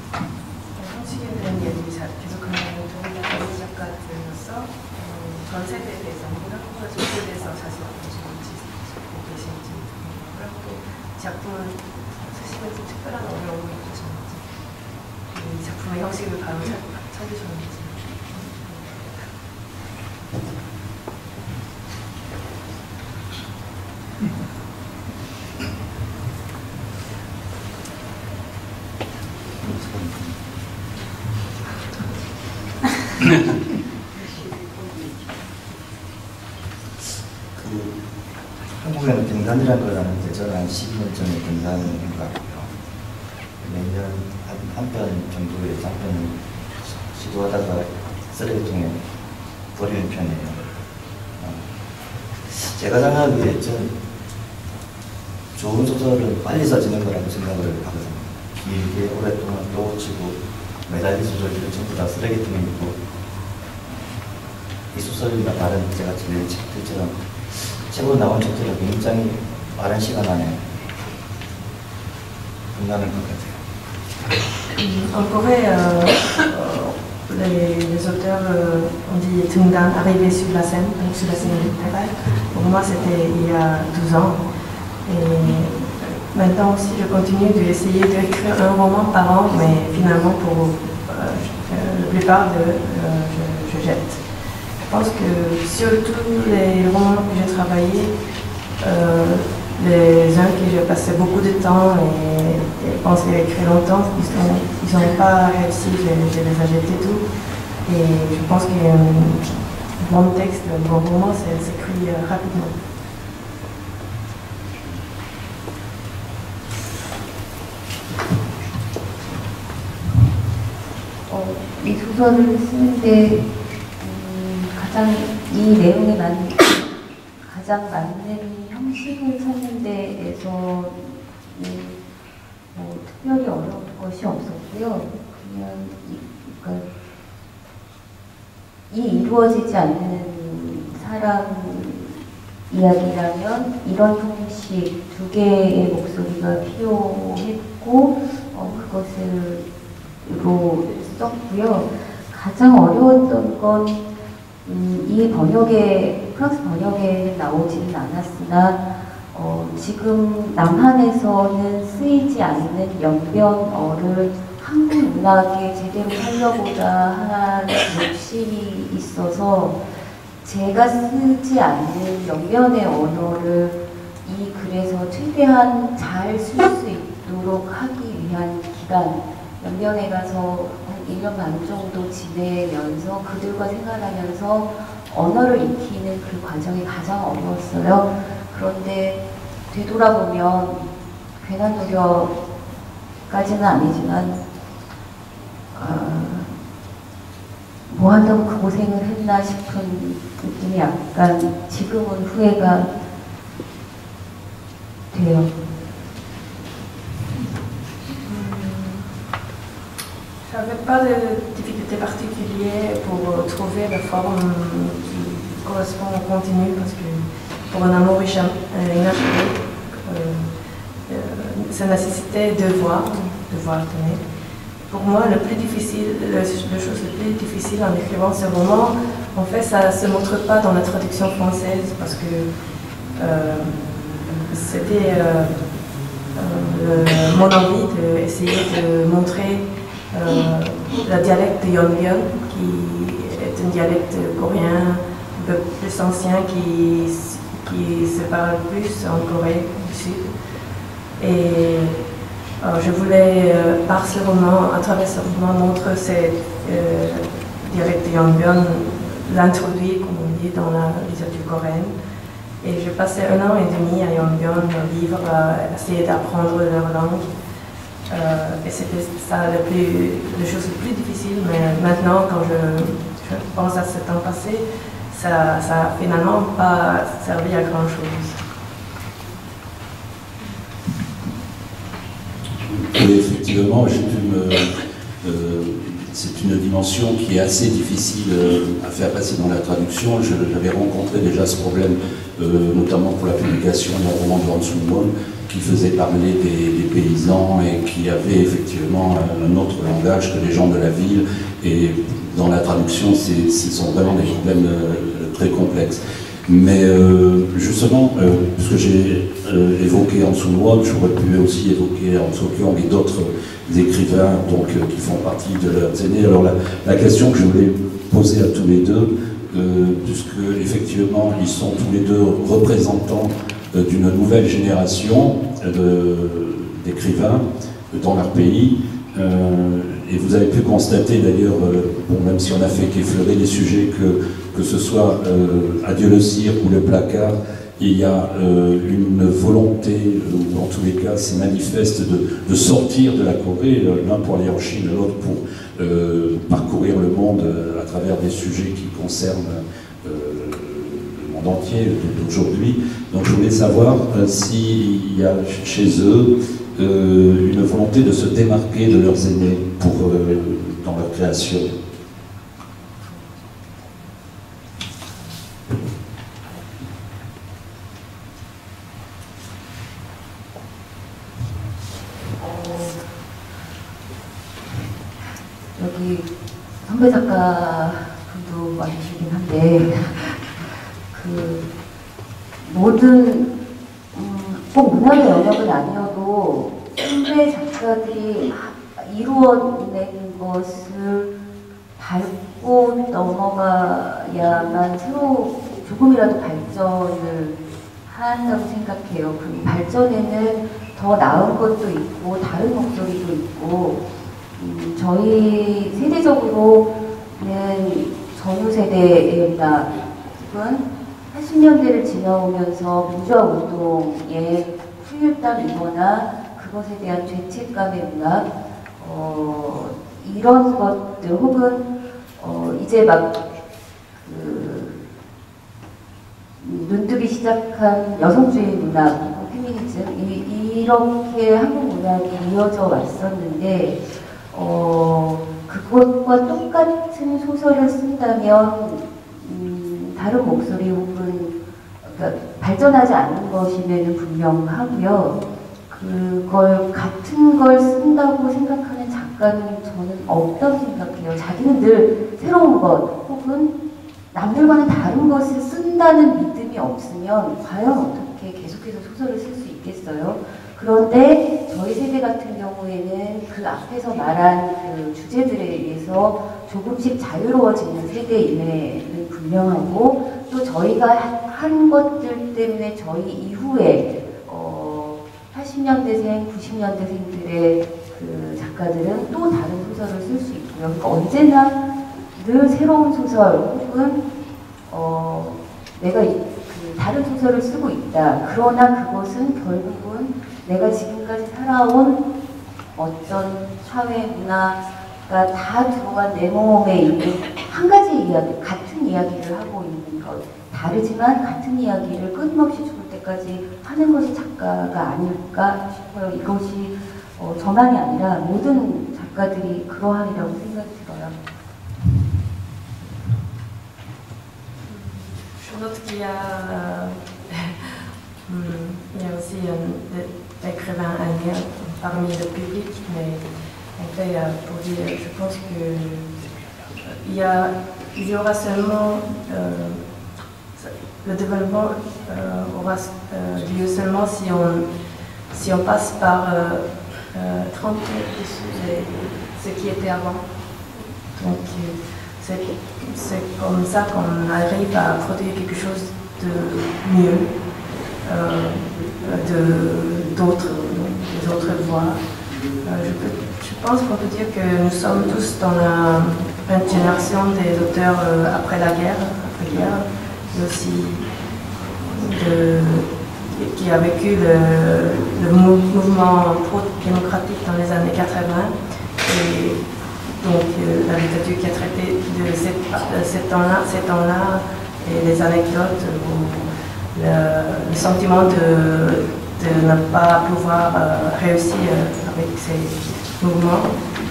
작품을 쓰시면서 특별한 어려움을 느끼셨는지, 이 작품의 형식을 바로 찾으셨는지. 한국에는 빙단이라는 걸 하는데 저는 한 12년 전에 빙단을 한 것 같고요. 매년 한 편 정도의 장편을 시도하다가 쓰레기통에 버리는 편이에요. 제가 생각하기에 좋은 소설은 빨리 써지는 거라고 생각을 하거든요. 길게 오랫동안 또 치고 매달린 소설들은 전부 다 쓰레기통에 있고, 이 소설이나 다른 제가 들린 책들처럼 책으로 나온 책들은 굉장히 빠른 시간 안에 끝나는 것 같아요. En Corée, les auteurs ont dit Tungdan, arrivé sur la scène, donc sur la scène littéraire. Pour moi, c'était il y a 12 ans. Et maintenant aussi, je continue d'essayer d'écrire un roman par an, mais finalement, pour la plupart, je jette. Je pense que sur tous les romans que j'ai travaillés, les uns que j'ai passé beaucoup de temps et pensé écrire longtemps, ils n'ont pas réussi, je les ai jetés tout. Et je pense qu'un bon texte, un bon roman, s'écrit rapidement. 이 소설을 쓰는데 가장 이 내용에 가장 맞는 형식을 찾는 데에서는 특별히 어려운 것이 없었고요. 그냥 그러니까 이 이루어지지 않는 사람 이야기라면 이런 형식 두 개의 목소리가 필요했고 그것으로 썼고요. 가장 어려웠던 건 이 번역에, 프랑스 번역에 나오지는 않았으나 지금 남한에서는 쓰이지 않는 연변어를 한국 문학에 제대로 살려보자 하는 욕심이 있어서 제가 쓰지 않는 연변의 언어를 이 글에서 최대한 잘 쓸 수 있도록 하기 위한 기간, 연변에 가서 한 1년 반 정도 지내면서 그들과 생활하면서 언어를 익히는 그 과정이 가장 어려웠어요. 그런데 되돌아보면 괜한 노력까지는 아니지만 뭐 한다고 그 고생을 했나 싶은 느낌이 약간 지금은 후회가 돼요. J'avais pas de difficulté particulière pour trouver la forme qui correspond au contenu, parce que pour un amour inachevé, ça nécessitait de voir tenir. Pour moi, la chose la plus difficile en écrivant ce roman, en fait, ça ne se montre pas dans la traduction française, parce que c'était mon envie d'essayer de montrer le dialecte de Yonbyon, qui est un dialecte coréen un peu plus ancien qui se parle plus en Corée du Sud. Et je voulais, par ce roman, à travers ce roman, montrer ce dialecte de Yonbyon, l'introduire, comme on dit, dans la littérature coréenne. Et j'ai passé 1 an et demi à Yonbyon, vivre, essayer d'apprendre leur langue. Et c'était ça la chose la plus difficile, mais maintenant, quand je pense à ce temps passé, ça n'a finalement pas servi à grand chose. Oui, effectivement, c'est une dimension qui est assez difficile à faire passer dans la traduction. J'avais rencontré déjà ce problème, notamment pour la publication d'un roman de Han Sung-won, qui faisait parler des paysans et qui avait effectivement un autre langage que les gens de la ville. Et dans la traduction, ce sont vraiment des problèmes très complexes. Mais justement, puisque j'ai évoqué Han Sung-won, j'aurais pu aussi évoquer Han Suk-kyung et d'autres écrivains donc, qui font partie de leurs aînés. Alors la question que je voulais poser à tous les deux, puisque effectivement ils sont tous les deux représentants d'une nouvelle génération d'écrivains dans leur pays, et vous avez pu constater d'ailleurs, bon, même si on a fait qu'effleurer les sujets, que ce soit Adieu le cirque ou Le placard, il y a une volonté, ou en tous les cas c'est manifeste, de sortir de la Corée, l'un pour aller en Chine, l'autre pour parcourir le monde à travers des sujets qui concernent le monde entier d'aujourd'hui. Donc je voulais savoir s'il y a chez eux une volonté de se démarquer de leurs aînés dans leur création. 여기 선배 작가분도 많으시긴 한데 그 모든 꼭 문학의 영역은 아니어도 선배 작가들이 이루어낸 것을 밟고 넘어가야만 새로 조금이라도 발전을 한다고 생각해요. 그 발전에는 더 나은 것도 있고 다른 목소리도 있고 저희 세대적으로는 전후 세대의 문학은 80년대를 지나오면서 민주화 운동에 후일담이거나 그것에 대한 죄책감의 문학, 이런 것들 혹은 이제 막 눈뜨기 시작한 여성주의 문학, 페미니즘 이렇게 한국 문학이 이어져 왔었는데 그것과 똑같은 소설을 쓴다면 다른 목소리 혹은 그러니까 발전하지 않는 것임에는 분명하고요. 그걸 같은 걸 쓴다고 생각하는 작가는 저는 없다고 생각해요. 자기는 늘 새로운 것 혹은 남들과는 다른 것을 쓴다는 믿음이 없으면 과연 어떻게 계속해서 소설을 쓸 수 있겠어요? 그런데 저희 세대 같은 경우에는 그 앞에서 말한 그 주제들에 의해서 조금씩 자유로워지는 세대임에는 분명하고 또 저희가 한 것들 때문에 저희 이후에 80년대생, 90년대생들의 그 작가들은 또 다른 소설을 쓸 수 있고요. 그러니까 언제나 늘 새로운 소설 혹은 내가 다른 소설을 쓰고 있다. 그러나 그것은 결국은 내가 지금까지 살아온 어떤 사회 문화가 다 들어간 내 몸에 있는 한 가지 이야기, 같은 이야기를 하고 있는 것. 다르지만 같은 이야기를 끊임없이 죽을 때까지 하는 것이 작가가 아닐까 싶어요. 이것이 저만이 아니라 모든 작가들이 그러하리라고 생각이 들어요. Je note qu'il y a aussi des écrivains indiens parmi le public, mais en fait, pour dire, je pense que il y aura seulement le développement aura lieu seulement si on si on passe par 30 ce qui était avant. Donc c'est comme ça qu'on arrive à produire quelque chose de mieux, d'autres voix. Je pense qu'on peut dire que nous sommes tous dans une génération des auteurs après la guerre, et aussi qui a vécu le mouvement pro-démocratique dans les années 80. Et donc la littérature qui a traité de ces temps-là et les anecdotes, le sentiment de ne pas pouvoir réussir avec ces mouvements.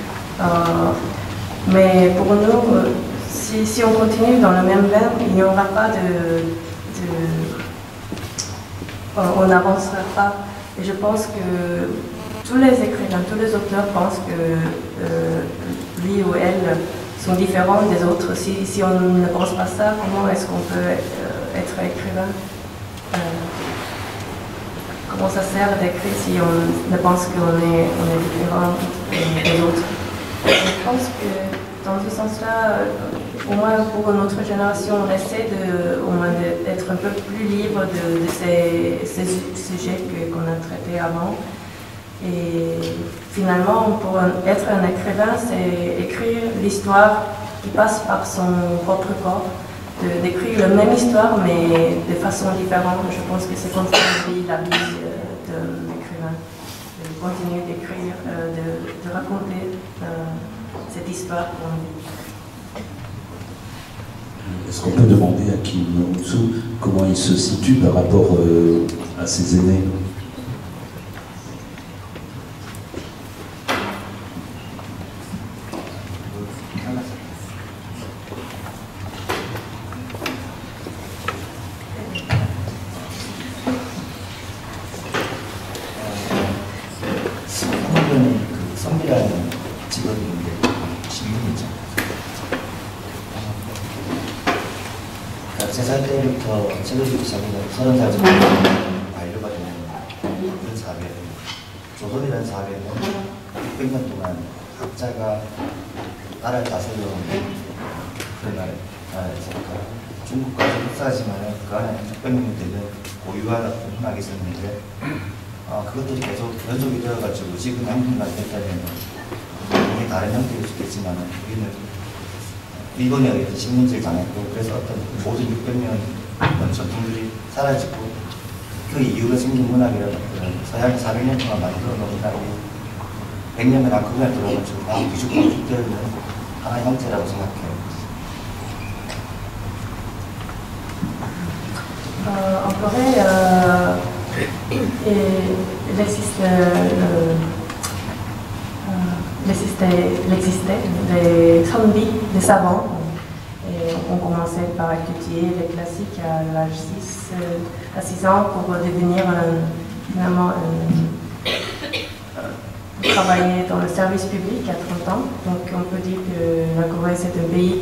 Mais pour nous, si on continue dans le même veine, il n'y aura pas on n'avancera pas. Et je pense que tous les écrivains, tous les auteurs pensent que lui ou elle sont différents des autres. Si on ne pense pas ça, comment est-ce qu'on peut être écrivain? Comment ça sert d'écrire si on ne pense qu'on est différent des autres? Je pense que dans ce sens-là, au moins pour notre génération, on essaie d'être un peu plus libre de ces sujets qu'on a traités avant. Et finalement, pour être un écrivain, c'est écrire l'histoire qui passe par son propre corps, d'écrire la même histoire mais de façon différente. Je pense que c'est comme ça la vie d'un écrivain, de continuer d'écrire, de raconter cette histoire qu'on vit. Est-ce qu'on peut demander à Kim Hong-soo comment il se situe par rapport à ses aînés? 성비라는 직업인데 신문이죠. 3살 때부터 책을 읽기 시작해서 30살 정도 반려가 되는 그런 사회예요. 조선이라는 사회는 600년 동안 학자가 나라를 다스려온 그런 나라에서 중국과도 흡사하지만 그 안에 600년이 되는 고유한 어떤 문학이 있었는데 그것들이 계속 연속이 되어가지고 지금 한국만 됐다면 이게 다른 형태일 수 있겠지만 우리는 일본에 의해서 식민지를 당했고 그래서 어떤 모든 600년 전통들이 사라지고 그 이후로 생긴 문학이라는 서양이 400년 동안 만들어 놓은 문학이 100년을 한국에 들어가지고 다 뒤죽박죽되어 있는 하나의 형태라고 생각해요. En Corée, il existait des sonbi, des savants. Et on commençait par étudier les classiques à l'âge 6 ans pour devenir finalement travailler dans le service public à 30 ans. Donc on peut dire que la Corée c'est un pays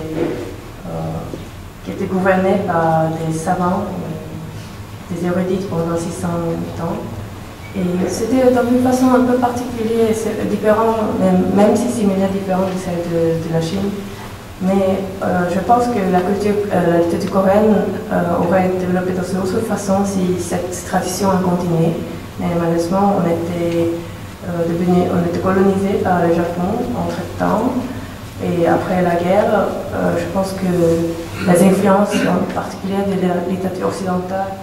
qui était gouverné par des savants, des érudits pendant 600 ans. Et c'était dans une façon un peu particulière, différent, même si similaire, différent de celle de la Chine. Mais je pense que la littérature coréenne aurait développé dans une autre façon si cette tradition a continué. Mais malheureusement, on était colonisé par le Japon entre-temps. Et après la guerre, je pense que les influences, en particulier de la littérature occidentale,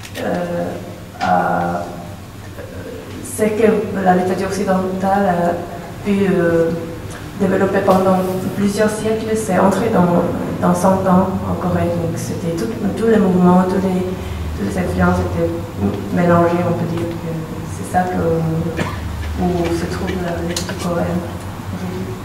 c'est que la littérature occidentale a pu développer pendant plusieurs siècles, c'est entré dans 100 ans en Corée. Donc c'était tous les mouvements, toutes les influences étaient mélangées, on peut dire que c'est ça où se trouve la littérature coréenne aujourd'hui.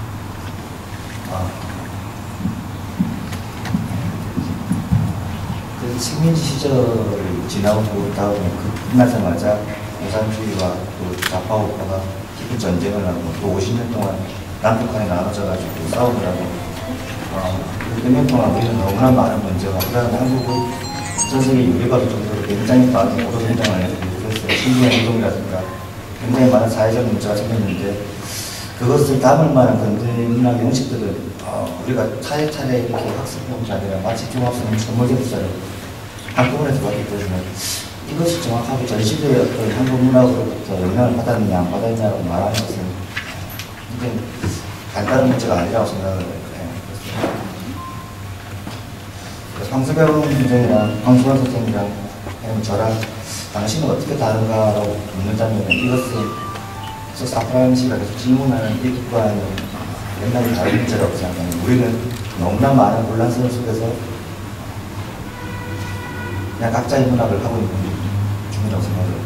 그 식민지 시절을 지나고 다음에 끝나자마자 공산주의와 또 좌파우파가 깊은 전쟁을 하고 또 50년 동안 남북한에 나눠져가지고 싸우느라고 몇 년 동안 우리는 너무나 많은 문제가 그다음에 한국은 전 세계 유례가 될 정도로 굉장히 많은 고도 성장을 했고 그런 그랬어요. 신분의 행동이라든가 굉장히 많은 사회적 문제가 생겼는데 그것을 담을 만한 근대 문학 형식들은 우리가 차례차례 이렇게 학습해온 자리가 마치 중학생 선물제도처럼 한꺼번에 들어왔기 때문에 이것이 정확하게 전 시대의 어떤 한국 문학으로부터 영향을 받았느냐 안 받았느냐고 말하는 것은 굉장히 간단한 문제가 아니라고 생각을 해요. 황수경 선생이랑 황수환 선생이랑 저랑 당신은 어떻게 다른가라고 묻는다면 이것은 사프란 씨가 계속 질문하는 일과는 옛날에 다른 문제라고 생각합니다. 우리는 너무나 많은 혼란성 속에서 그냥 각자의 문학을 하고 있는 중이라고 생각해요.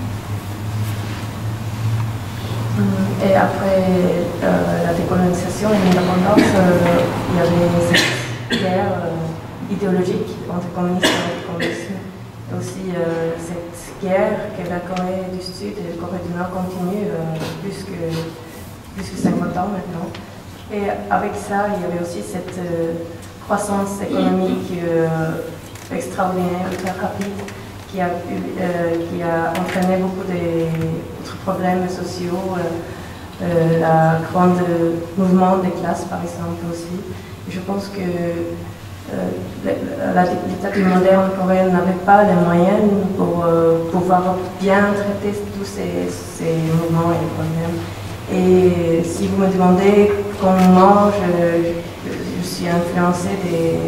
Et après la décolonisation et l'indépendance, il y avait cette guerre idéologique entre communisme et communisme. Et aussi cette guerre que la Corée du Sud et la Corée du Nord continuent plus que 50 ans maintenant. Et avec ça, il y avait aussi cette croissance économique extraordinaire, très rapide, qui a entraîné beaucoup d'autres problèmes sociaux, la grande mouvement des classes par exemple aussi. Et je pense que l'État du moderne coréen n'avait pas les moyens pour pouvoir bien traiter tous ces mouvements et les problèmes. Et si vous me demandez comment je suis influencée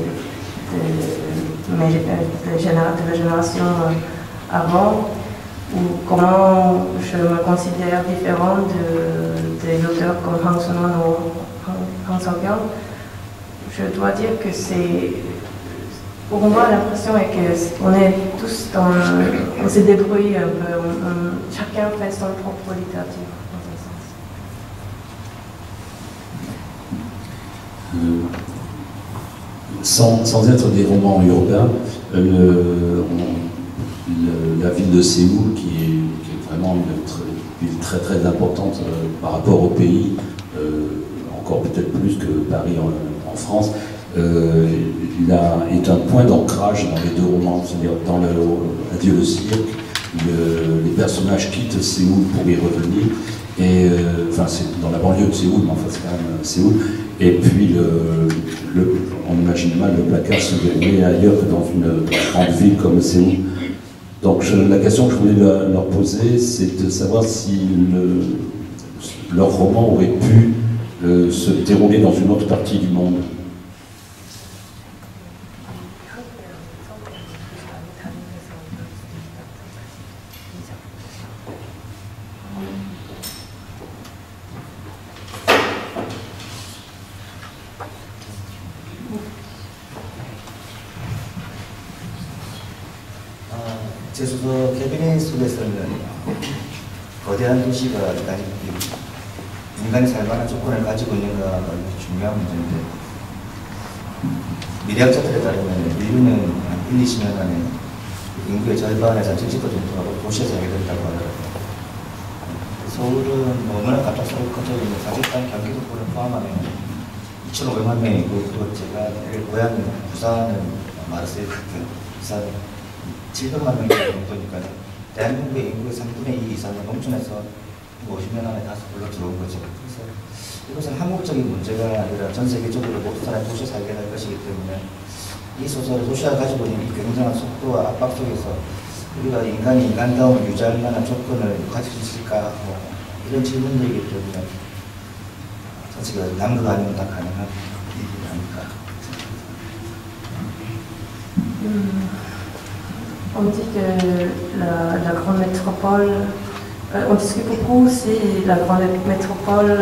de la génération avant, ou comment je me considère différente des auteurs comme Han Sun-won ou Han Seok-yeon, je dois dire que c'est, pour moi, l'impression est qu'on est tous on se débrouille un peu, chacun fait son propre littérature, dans un sens. Sans être des romans urbains, la ville de Séoul, qui est vraiment une ville très très importante par rapport au pays, encore peut-être plus que Paris en France, est un point d'ancrage dans les deux romans. C'est-à-dire dans Adieu le cirque, les personnages quittent Séoul pour y revenir, et enfin c'est dans la banlieue de Séoul, mais enfin c'est quand même Séoul, et puis on imagine mal le placard se dérouler ailleurs que dans une grande ville comme Séoul. Donc la question que je voulais leur poser, c'est de savoir si leur roman aurait pu se dérouler dans une autre partie du monde. 제 소설 캐비닛 속에서는 거대한 도시가 인간이 살만한 조건을 가지고 있는가가 중요한 문제인데, 미래학자들에 따르면 인류는 1, 20년 안에 인구의 절반의 70% 정도가 도시에 살게 된다고 하더라고요. 서울은 너무나 갑작스럽게 커져 있는 사실상 경기도권을 포함하면 2,500만 명이고, 또 제가 고향인 부산은 마르세유거든요. 부산은 700만 명 정도니까 대한민국의 인구의 3분의 2 이상은 농촌에서 50년 안에 다시 불러 들어온 거죠. 그래서 이것은 한국적인 문제가 아니라 전 세계적으로 모든 사람이 도시에 살게 될 것이기 때문에 이 소설의 도시가 가지고 있는 이 굉장한 속도와 압박 속에서 우리가 인간이 인간다움을 유지할 만한 조건을 가질 수 있을까, 이런 질문들이기 때문에 사실 남극 아니면 다 가능한 일이 아닐까. On dit que la grande métropole, on discute beaucoup si la grande métropole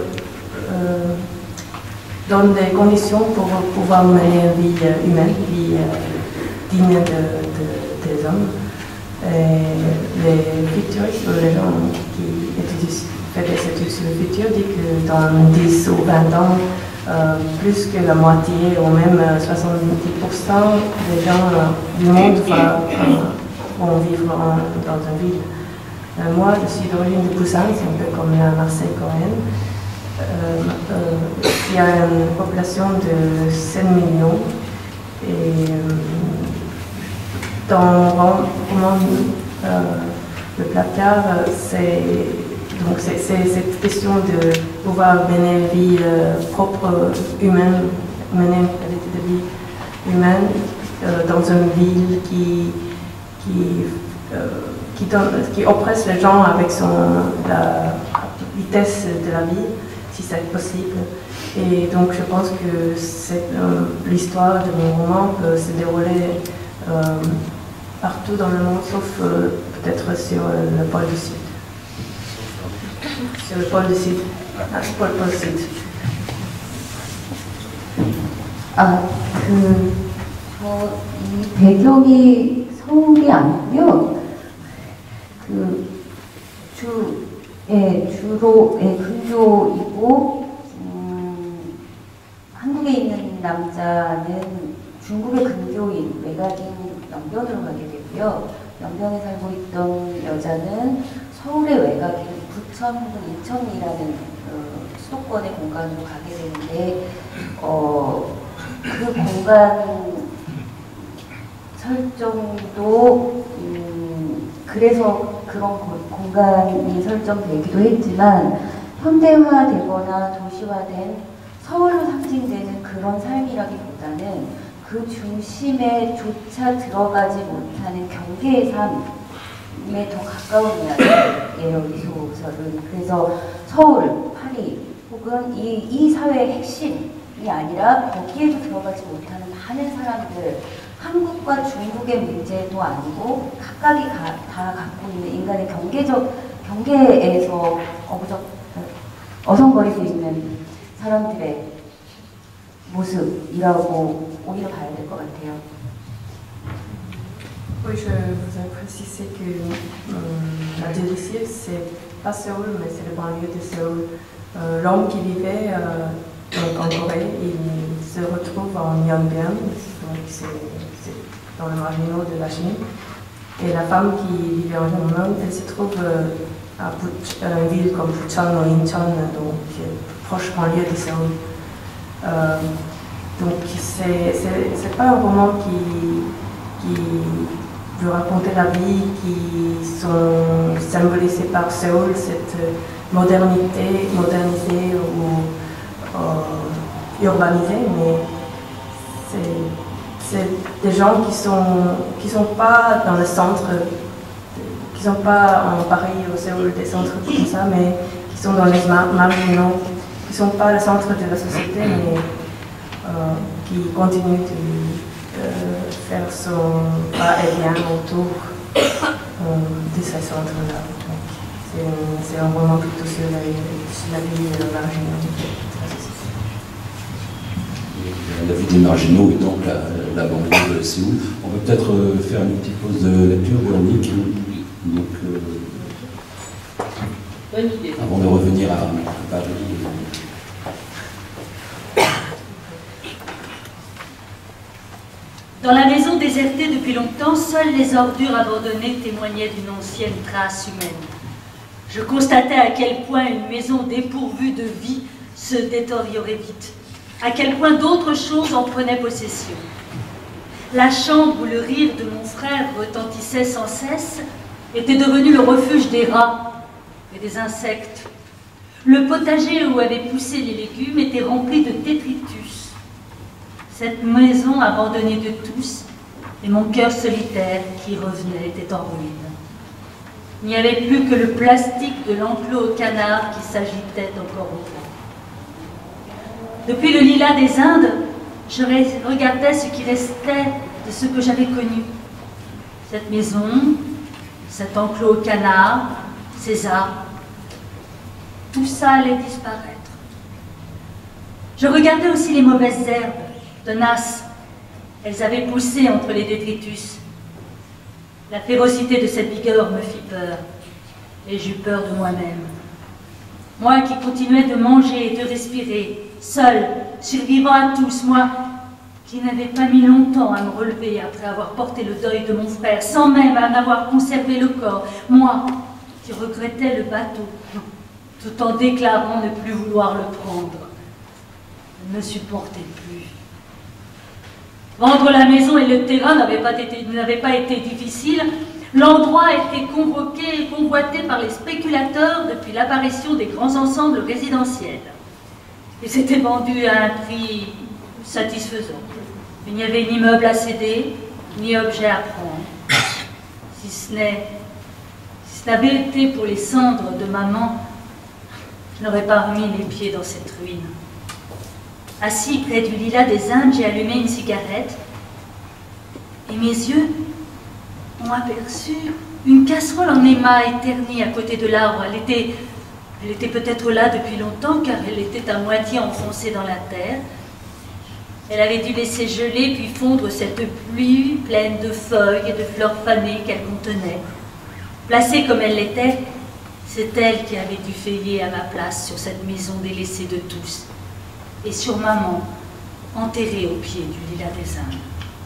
donne des conditions pour pouvoir mener une vie humaine, une vie digne des hommes. Et les futuristes, les gens qui font des études sur le futur, disent que dans 10 ou 20 ans, plus que la moitié ou même 70% des gens du monde vont vivre dans une ville. Moi, je suis d'origine de Busan, c'est un peu comme la Marseille coréenne. Il y a une population de 7 millions et dans le roman, le placard, c'est cette question de pouvoir mener une vie propre, humaine, mener une qualité de vie humaine dans une ville qui oppresse les gens avec la vitesse de la vie, si c'est possible. Et donc je pense que l'histoire de mon roman peut se dérouler partout dans le monde, sauf peut-être sur le pôle du Sud. Sur le pôle du Sud. pôle Sud. 이 배경이 서울이 아니고요. 주로 근교이고, 한국에 있는 남자는 중국의 근교인 외곽인 영변으로 가게 되고요. 영변에 살고 있던 여자는 서울의 외곽인 부천 혹은 인천이라는 수도권의 공간으로 가게 되는데, 그 공간 설정도 그래서 그런 공간이 설정되기도 했지만, 현대화되거나 도시화된 서울로 상징되는 그런 삶이라기보다는 그 중심에 조차 들어가지 못하는 경계의 삶에 더 가까운 이야기예요, 이 소설은. 그래서 서울, 파리 혹은 이 사회의 핵심이 아니라 거기에도 들어가지 못하는 많은 사람들, 한국과 중국의 문제도 아니고 각각이 다 갖고 있는 인간의 경계에서 어성거리고 있는 사람들의 모습이라고 오히려 봐야 될 것 같아요. Oui, je voudrais préciser que la Délicieux, c'est pas Séoul, mais c'est le banlieue de Séoul. L'homme qui vivait en Corée, il se retrouve en Myeongbyon, donc c'est dans le marginaux de la Chine. Et la femme qui vivait en Myeongbyon, elle se trouve à une ville comme Bucheon ou Incheon, donc proche banlieue de Séoul. Donc c'est pas un roman qui veut raconter la vie, qui sont symbolisés par Séoul, cette modernité, modernisée ou urbanisée, mais c'est des gens qui sont pas dans le centre, qui sont pas en Paris ou Séoul, des centres comme ça, mais qui sont dans les marginaux, qui sont pas le centre de la société, mais qui continuent de faire son va-et-vient autour de ces centres-là. C'est un roman plutôt sur la vie marginale. La vie des marginaux et donc la banlieue de Séoul. On va peut-être faire une petite pause de lecture, Véronique. Donc, avant de revenir à Paris. Dans la maison désertée depuis longtemps, seules les ordures abandonnées témoignaient d'une ancienne trace humaine. Je constatais à quel point une maison dépourvue de vie se détériorait vite, à quel point d'autres choses en prenaient possession. La chambre où le rire de mon frère retentissait sans cesse était devenu le refuge des rats et des insectes. Le potager où avaient poussé les légumes était rempli de détritus. Cette maison abandonnée de tous et mon cœur solitaire qui revenait était en ruine. Il n'y avait plus que le plastique de l'enclos au canard qui s'agitait encore au vent. Depuis le lilas des Indes, je regardais ce qui restait de ce que j'avais connu. Cette maison, cet enclos au canard, ces arbres, tout ça allait disparaître. Je regardais aussi les mauvaises herbes, tenaces. Elles avaient poussé entre les détritus. La férocité de cette vigueur me fit peur, et j'eus peur de moi-même. Moi qui continuais de manger et de respirer, seul, survivant à tous, moi qui n'avais pas mis longtemps à me relever après avoir porté le deuil de mon frère, sans même en avoir conservé le corps, moi qui regrettais le bateau, tout en déclarant ne plus vouloir le prendre. Je ne supportais plus. Vendre la maison et le terrain n'avait pas été difficile. L'endroit a été convoqué et convoité par les spéculateurs depuis l'apparition des grands ensembles résidentiels. Et c'était vendu à un prix satisfaisant. Il n'y avait ni meuble à céder, ni objet à prendre. Si ce n'avait été pour les cendres de maman, je n'aurais pas remis les pieds dans cette ruine. Assis près du lilas des Indes, j'ai allumé une cigarette et mes yeux ont aperçu une casserole en émail ternie à côté de l'arbre. Elle était peut-être là depuis longtemps car elle était à moitié enfoncée dans la terre. Elle avait dû laisser geler puis fondre cette pluie pleine de feuilles et de fleurs fanées qu'elle contenait. Placée comme elle l'était, c'est elle qui avait dû veiller à ma place sur cette maison délaissée de tous et sur maman, enterrée au pied du lilas des Indes.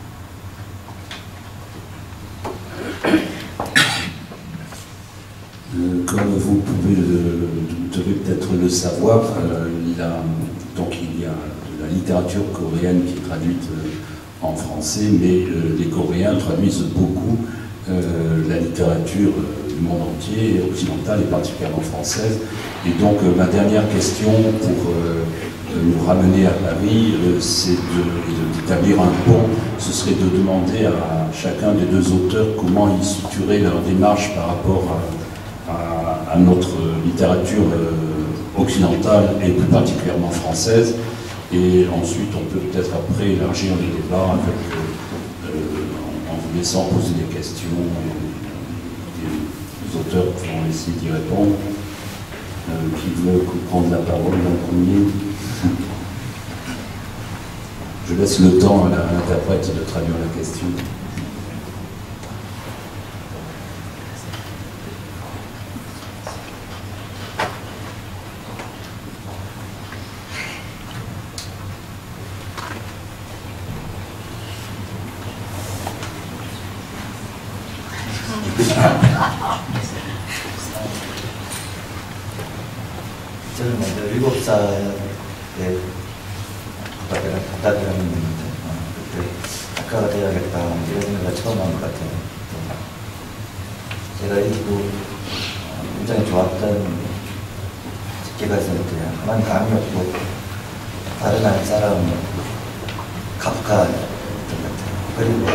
Comme vous devez peut-être le savoir, il y a de la littérature coréenne qui est traduite en français, mais les Coréens traduisent beaucoup la littérature du monde entier, occidentale et particulièrement française. Et donc ma dernière question pour nous ramener à Paris, c'est d'établir un pont. Ce serait de demander à chacun des deux auteurs comment ils structuraient leur démarche par rapport à notre littérature occidentale et plus particulièrement française. Et ensuite, on peut peut-être après élargir les débats en vous laissant poser des questions. Et les auteurs vont essayer d'y répondre. Qui veut prendre la parole en premier? Je laisse le temps à l'interprète de traduire la question. 저는 먼저 7살에 부탁이라는 있는데 그때 작가가 되어야겠다 이런 생각을 처음 한 것 같아요. 제가 읽고 굉장히 좋았던 집계가 있었는데 하나는 감이었고 다른 한 사람은 카프카였던 것 같아요. 그리고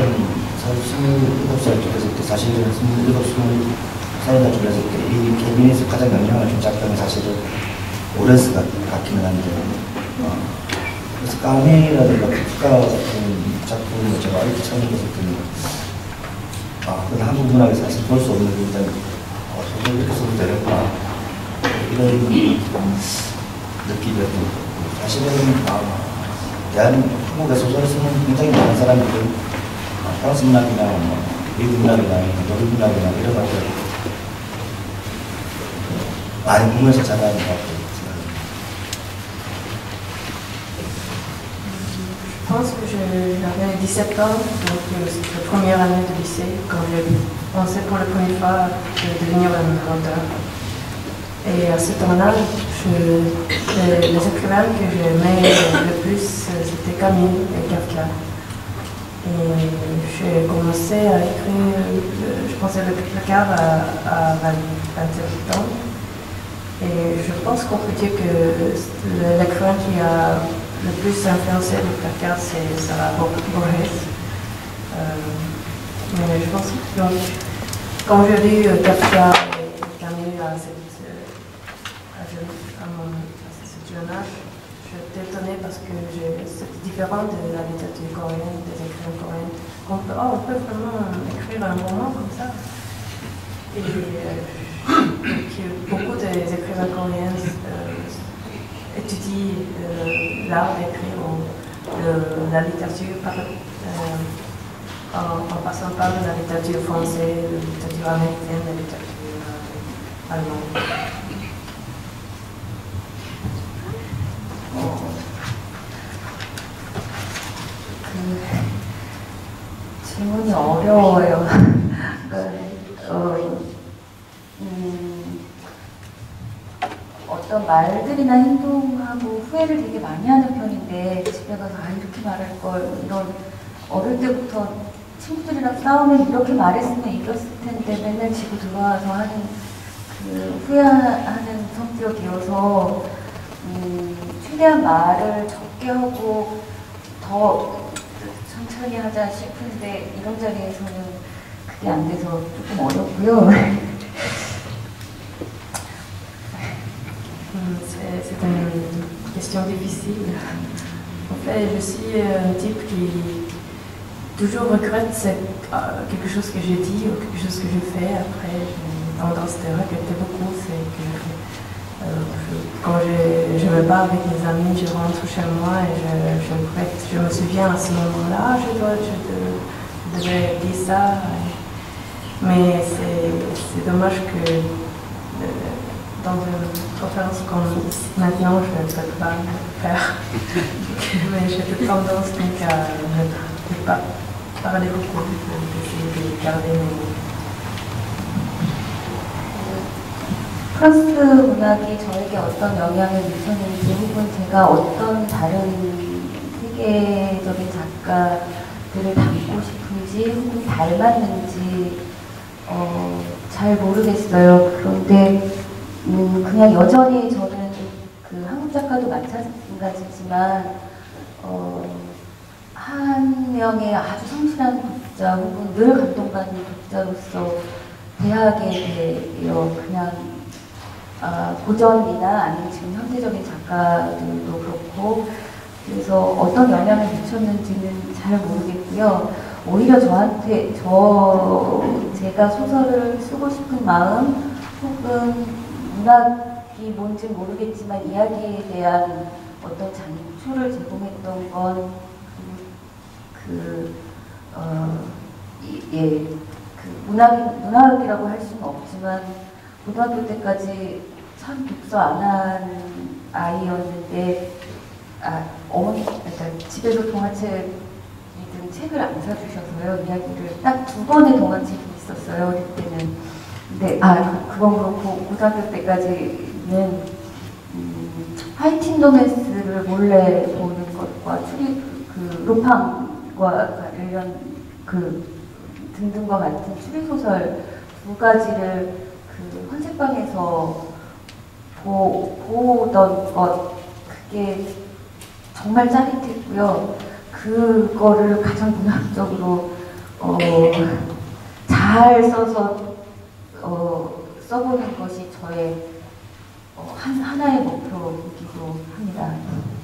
27살 쪽에서 때 사실은 27, 20살이나 쪽에서 때 이 개빈에서 가장 영향을 준 작가는 사실은 오렌스 같기는 한데 그래서 까메라든가 카프카 같은 작품을 제가 어릴 때 처음 봤을 때는 그건 한국 문학에 사실 볼 수 없는 굉장히 소설 이렇게 써도 되는구나 이런 느낌이었던 거고 사실은 한국에 소설을 쓰는 굉장히 많은 사람들은 프랑스 문학이나 미국 문학이나 독일 문학이나 이런 것들 많이 보면서 자라는 것 같아요. Je pense que j'avais 17 ans, donc la première année de lycée, quand j'ai pensé pour la première fois de devenir un auteur. Et à ce temps-là, les écrivains que j'aimais le plus, c'était Camus et Kafka. Et j'ai commencé à écrire, je pensais le Placard à 27 ans. Et je pense qu'on peut dire que l'écrivain qui a le plus influencé le Placard, c'est Sarah Borges. Mais je pense que donc, quand j'ai lu Kafka et Camus à ce jeune âge, j'étais étonnée parce que c'est différent de la littérature coréenne, des écrivains coréens. On peut vraiment écrire un roman comme ça. Et beaucoup des écrivains coréens étudient l'art d'écrire ou la littérature en passant par la littérature française, la littérature américaine, la littérature allemande. 질문이 어려워요. 어떤 말들이나 행동하고 후회를 되게 많이 하는 편인데 집에 가서 이렇게 말할 걸 이런 어릴 때부터 친구들이랑 싸우면 이렇게 말했으면 이겼을 텐데 맨날 지고 들어와서 하는 그 후회하는 성격이어서 최대한 말을 적게 하고 더 천천히 하자 싶은데 이런 자리에서는 그게 안 돼서 조금 어렵고요. C'est une question difficile. En fait, je suis un type qui toujours regrette quelque chose que j'ai dit ou quelque chose que je fais. Après, j'ai une tendance de regretter beaucoup. C'est que quand je me bats avec mes amis, je rentre chez moi et je me souviens à ce moment-là, je devais dire ça. Mais c'est dommage que dans une conférence comme maintenant, je ne peux pas le faire. Mais j'ai cette tendance donc à ne pas parler beaucoup, d'essayer de garder mes mots. 프랑스 문학이 저에게 어떤 영향을 미쳤는지 혹은 제가 어떤 다른 세계적인 작가들을 담고 싶은지 혹은 닮았는지 잘 모르겠어요. 그런데 그냥 여전히 저는 그 한국 작가도 마찬가지지만 한 명의 아주 성실한 독자 혹은 늘 감동받는 독자로서 대하게 되어 그냥 고전이나 아니면 지금 현대적인 작가들도 그렇고 그래서 어떤 영향을 미쳤는지는 잘 모르겠고요. 오히려 저한테 제가 소설을 쓰고 싶은 마음 혹은 문학이 뭔지 모르겠지만 이야기에 대한 어떤 장초를 제공했던 건 문학이라고 할 수는 없지만 고등학교 때까지 참 독서 안 한 아이였는데 그러니까 집에서 동화책이든 책을 안 사주셔서요. 이야기를 딱 2번의 동화책이 있었어요. 어릴 때는. 근데 그건 그렇고 고등학교 때까지는 하이틴 도메스를 몰래 보는 것과 로팡과 관련 등등과 같은 추리소설 2가지를 헌책방에서 보던 것 그게 정말 짜릿했고요. 그거를 가장 문학적으로 잘 써서 써보는 것이 저의 하나의 목표이기도 합니다.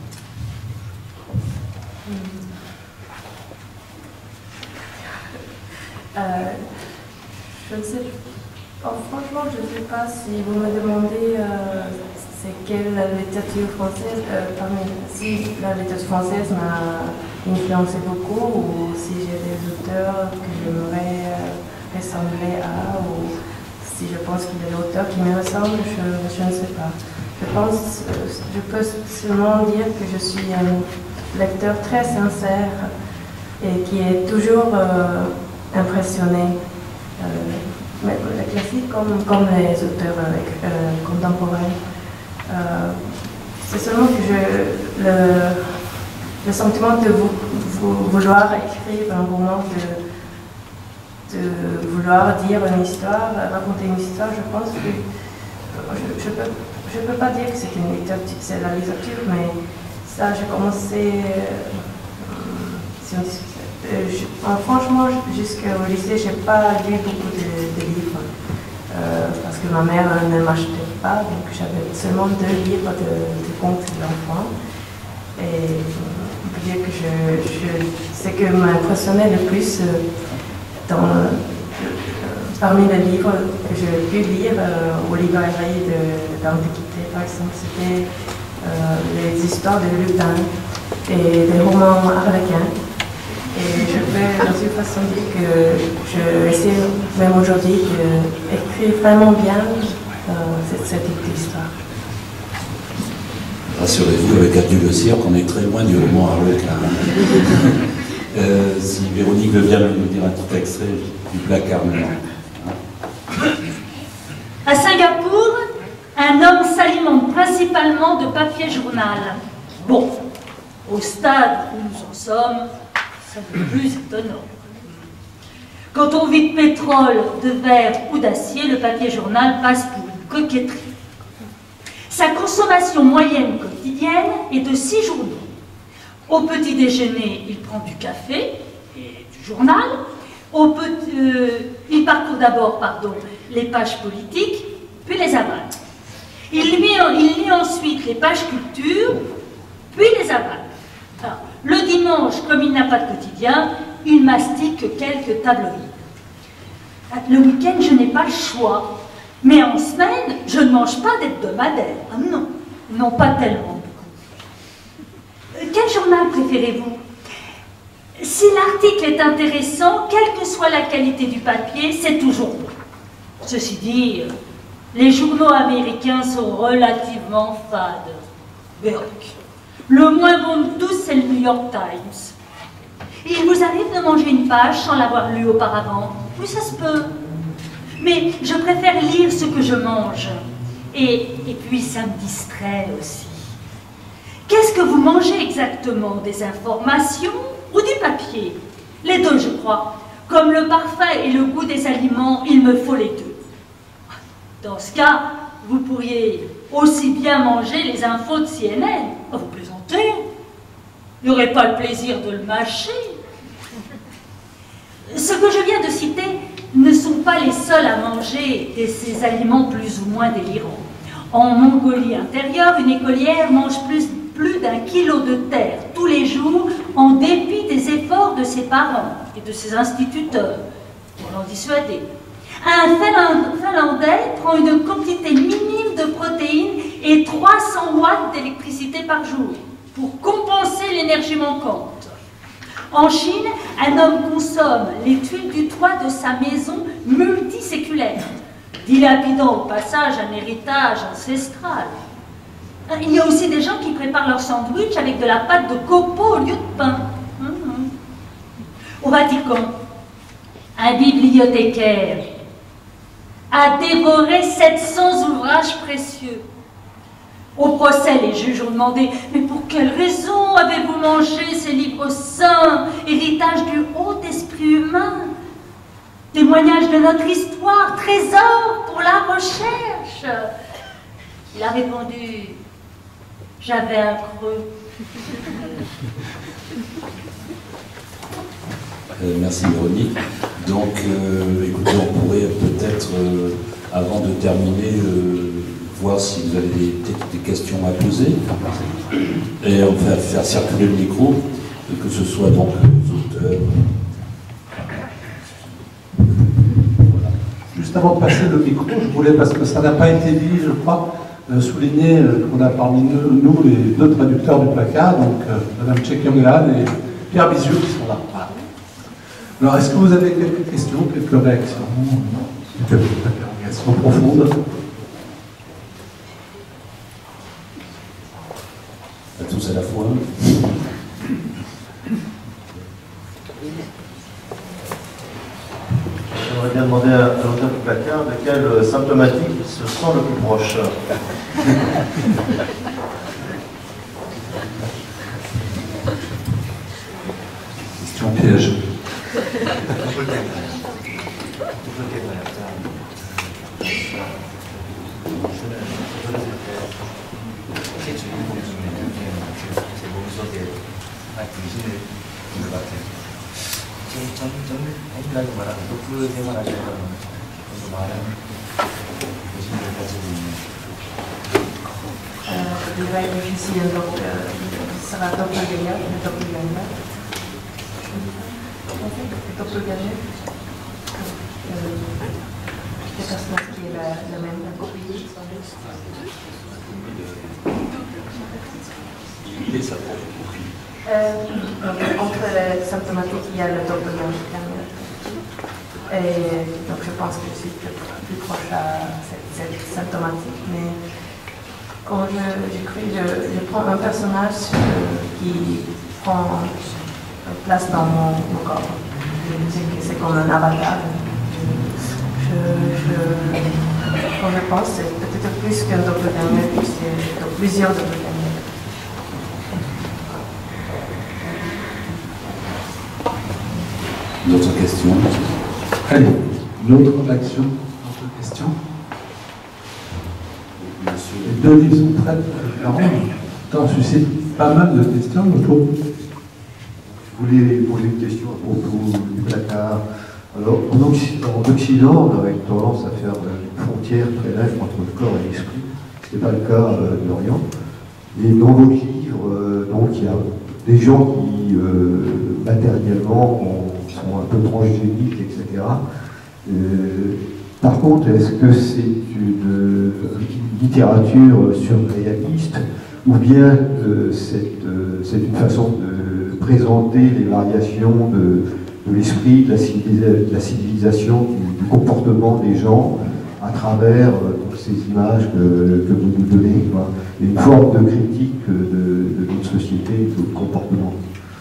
Je ne sais franchement, je ne sais pas si vous me demandez c'est quelle littérature française, si la littérature française m'a influencé beaucoup ou si j'ai des auteurs que j'aimerais ressembler à ou si je pense qu'il y a d'auteurs qui me ressemblent, je ne sais pas. Je peux seulement dire que je suis un lecteur très sincère et qui est toujours impressionné. Les classiques comme les auteurs contemporains. C'est seulement que le sentiment de vouloir écrire un roman, de vouloir dire une histoire, raconter une histoire, je pense que je peux pas dire que c'est la littérature, mais ça j'ai commencé franchement jusqu'au lycée j'ai pas lu beaucoup de livres parce que ma mère ne m'achetait pas, donc j'avais seulement 2 livres de contes d'enfants et on peut dire que ce que m'a impressionné le plus parmi les livres que j'ai pu lire aux librairies d'Antiquité par exemple, c'était les histoires de Lupin et des romans arléquins. Et je peux de toute façon dire que je essaie même aujourd'hui d'écrire vraiment bien cette histoire. Rassurez-vous, avec Adieu le cirque, on est très loin du roman arlequin. Si Véronique veut bien nous dire un petit extrait du placard maintenant. À Singapour, un homme s'alimente principalement de papier journal. Bon, au stade où nous en sommes, c'est le plus étonnant. Quand on vit de pétrole, de verre ou d'acier, le papier journal passe pour une coquetterie. Sa consommation moyenne quotidienne est de 6 journaux. Au petit déjeuner, il prend du café et du journal. Il parcourt d'abord les pages politiques, puis les avale. Il lit ensuite les pages culture, puis les avale. Alors, le dimanche, comme il n'a pas de quotidien, il mastique quelques tabloïds. Le week-end, je n'ai pas le choix. Mais en semaine, je ne mange pas d'hebdomadaire. Ah non, non pas tellement. Quel journal préférez-vous? Si l'article est intéressant, quelle que soit la qualité du papier, c'est toujours bon. Ceci dit, les journaux américains sont relativement fades. Berk. Le moins bon de tous, c'est le New York Times. Il vous arrive de manger une page sans l'avoir lu auparavant? Oui, ça se peut. Mais je préfère lire ce que je mange. Et puis, ça me distrait aussi. Qu'est-ce que vous mangez exactement? Des informations ou du papier? Les deux, je crois. Comme le parfum et le goût des aliments, il me faut les deux. Dans ce cas, vous pourriez aussi bien manger les infos de CNN. Oh, vous plaisantez? Il n'y aurait pas le plaisir de le mâcher. Ce que je viens de citer ne sont pas les seuls à manger ces aliments plus ou moins délirants. En Mongolie intérieure, une écolière mange plus d'1 kilo de terre tous les jours en dépit des efforts de ses parents et de ses instituteurs pour l'en dissuader. Un Finlandais prend une quantité minime de protéines et 300 watts d'électricité par jour pour compenser l'énergie manquante. En Chine, un homme consomme les tuiles du toit de sa maison multiséculaire, dilapidant au passage un héritage ancestral. Il y a aussi des gens qui préparent leur sandwich avec de la pâte de copeaux au lieu de pain. Au Vatican, un bibliothécaire a dévoré 700 ouvrages précieux. Au procès, les juges ont demandé « Mais pour quelle raison avez-vous mangé ces livres saints, héritage du haut esprit humain, témoignage de notre histoire, trésor pour la recherche ?» Il a répondu « J'avais un creux. » Merci Véronique. Donc, écoutez, on pourrait peut-être, avant de terminer, voir si vous avez des questions à poser. Et on va faire circuler le micro, que ce soit donc les auteurs. Voilà. Juste avant de passer le micro, je voulais, parce que ça n'a pas été dit, je crois, souligner qu'on a parmi nous les deux traducteurs du placard, donc Mme Tchekyonglan et Pierre Bizieux qui sont là. Voilà. Alors, est-ce que vous avez quelques questions, quelques réactions, quelques interrogations profondes? À tous à la fois. J'aimerais bien demander à l'auteur du placard de quelle symptomatique il se sent le plus proche. Question piège. Je dirais difficile, donc ça va doppelganger, doppelganger. Le personnage qui est la même, la copie. Il est sa propre copie. Entre les symptomatiques, il y a le doppelganger. Et donc je pense que je suis plus proche à cette symptomatique. Mais quand j'écris, je prends un personnage qui prend place dans mon corps. C'est comme un avatar. Quand je pense, c'est peut-être plus qu'un doppelganger, c'est plusieurs doppelgangers. D'autres questions? Allez, une autre action, une autre question. Les deux livres sont très différents. Ça suscite pas mal de questions autour. Je voulais poser une question à propos du placard. Alors, en Occident, on aurait tendance à faire une frontière très nette entre le corps et l'esprit. Ce n'est pas le cas de l'Orient. Et dans votre livre, donc, il y a des gens qui, matériellement, sont un peu transgéniques, etc. Par contre, est-ce que c'est une littérature surréaliste ou bien c'est une façon de présenter les variations de l'esprit, de la civilisation, du comportement des gens à travers toutes ces images que vous nous donnez, quoi. Et une forme de critique de notre société, de notre comportement.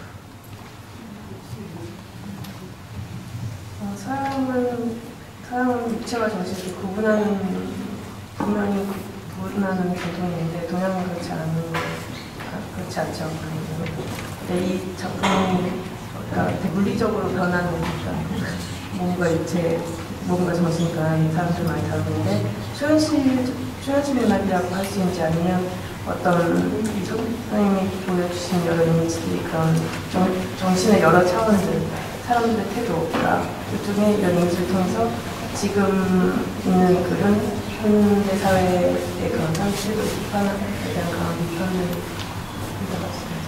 사람은 육체와 정신을 구분하는 분명히 구분하는 전통인데 동양은 그렇지 않죠. 근데 이 작품이 그러니까 물리적으로 변하는 몸과 육체, 몸과 정신과 사람들 많이 다루는데 초현실 문학이라고 할 수 있는지 아니면 어떤 선생님이 보여주신 여러 이미지들이 그런 정신의 여러 차원들, 사람들의 태도가 그중에 이런 이미지를 통해서 지금 있는 그 현대 사회의 그런 상식을 비판에 대한 그런 비판을 읽어봤습니다.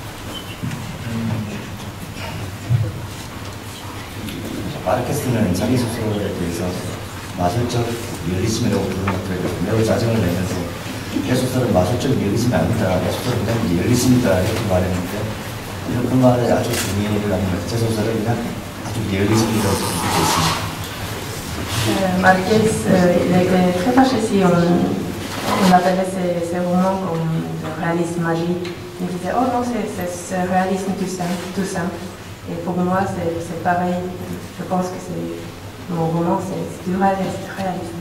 마르케스는 자기 소설에 대해서 마술적 리얼리즘이라고 부르는 것들에 매우 짜증을 내면서 내 소설은 마술적 리얼리즘이 아니다, 내 소설은 그냥 리얼리즘이다 이렇게 말했는데 이런 그 말에 아주 동의를 합니다. 제 소설은 그냥 아주 리얼리즘이라고 생각하고 있습니다. Marquez, il était très fâché si on appelait ses romans comme de réalisme magique. Il disait, oh non, c'est réalisme tout simple. Et pour moi, c'est pareil. Je pense que mon roman, c'est du réalisme.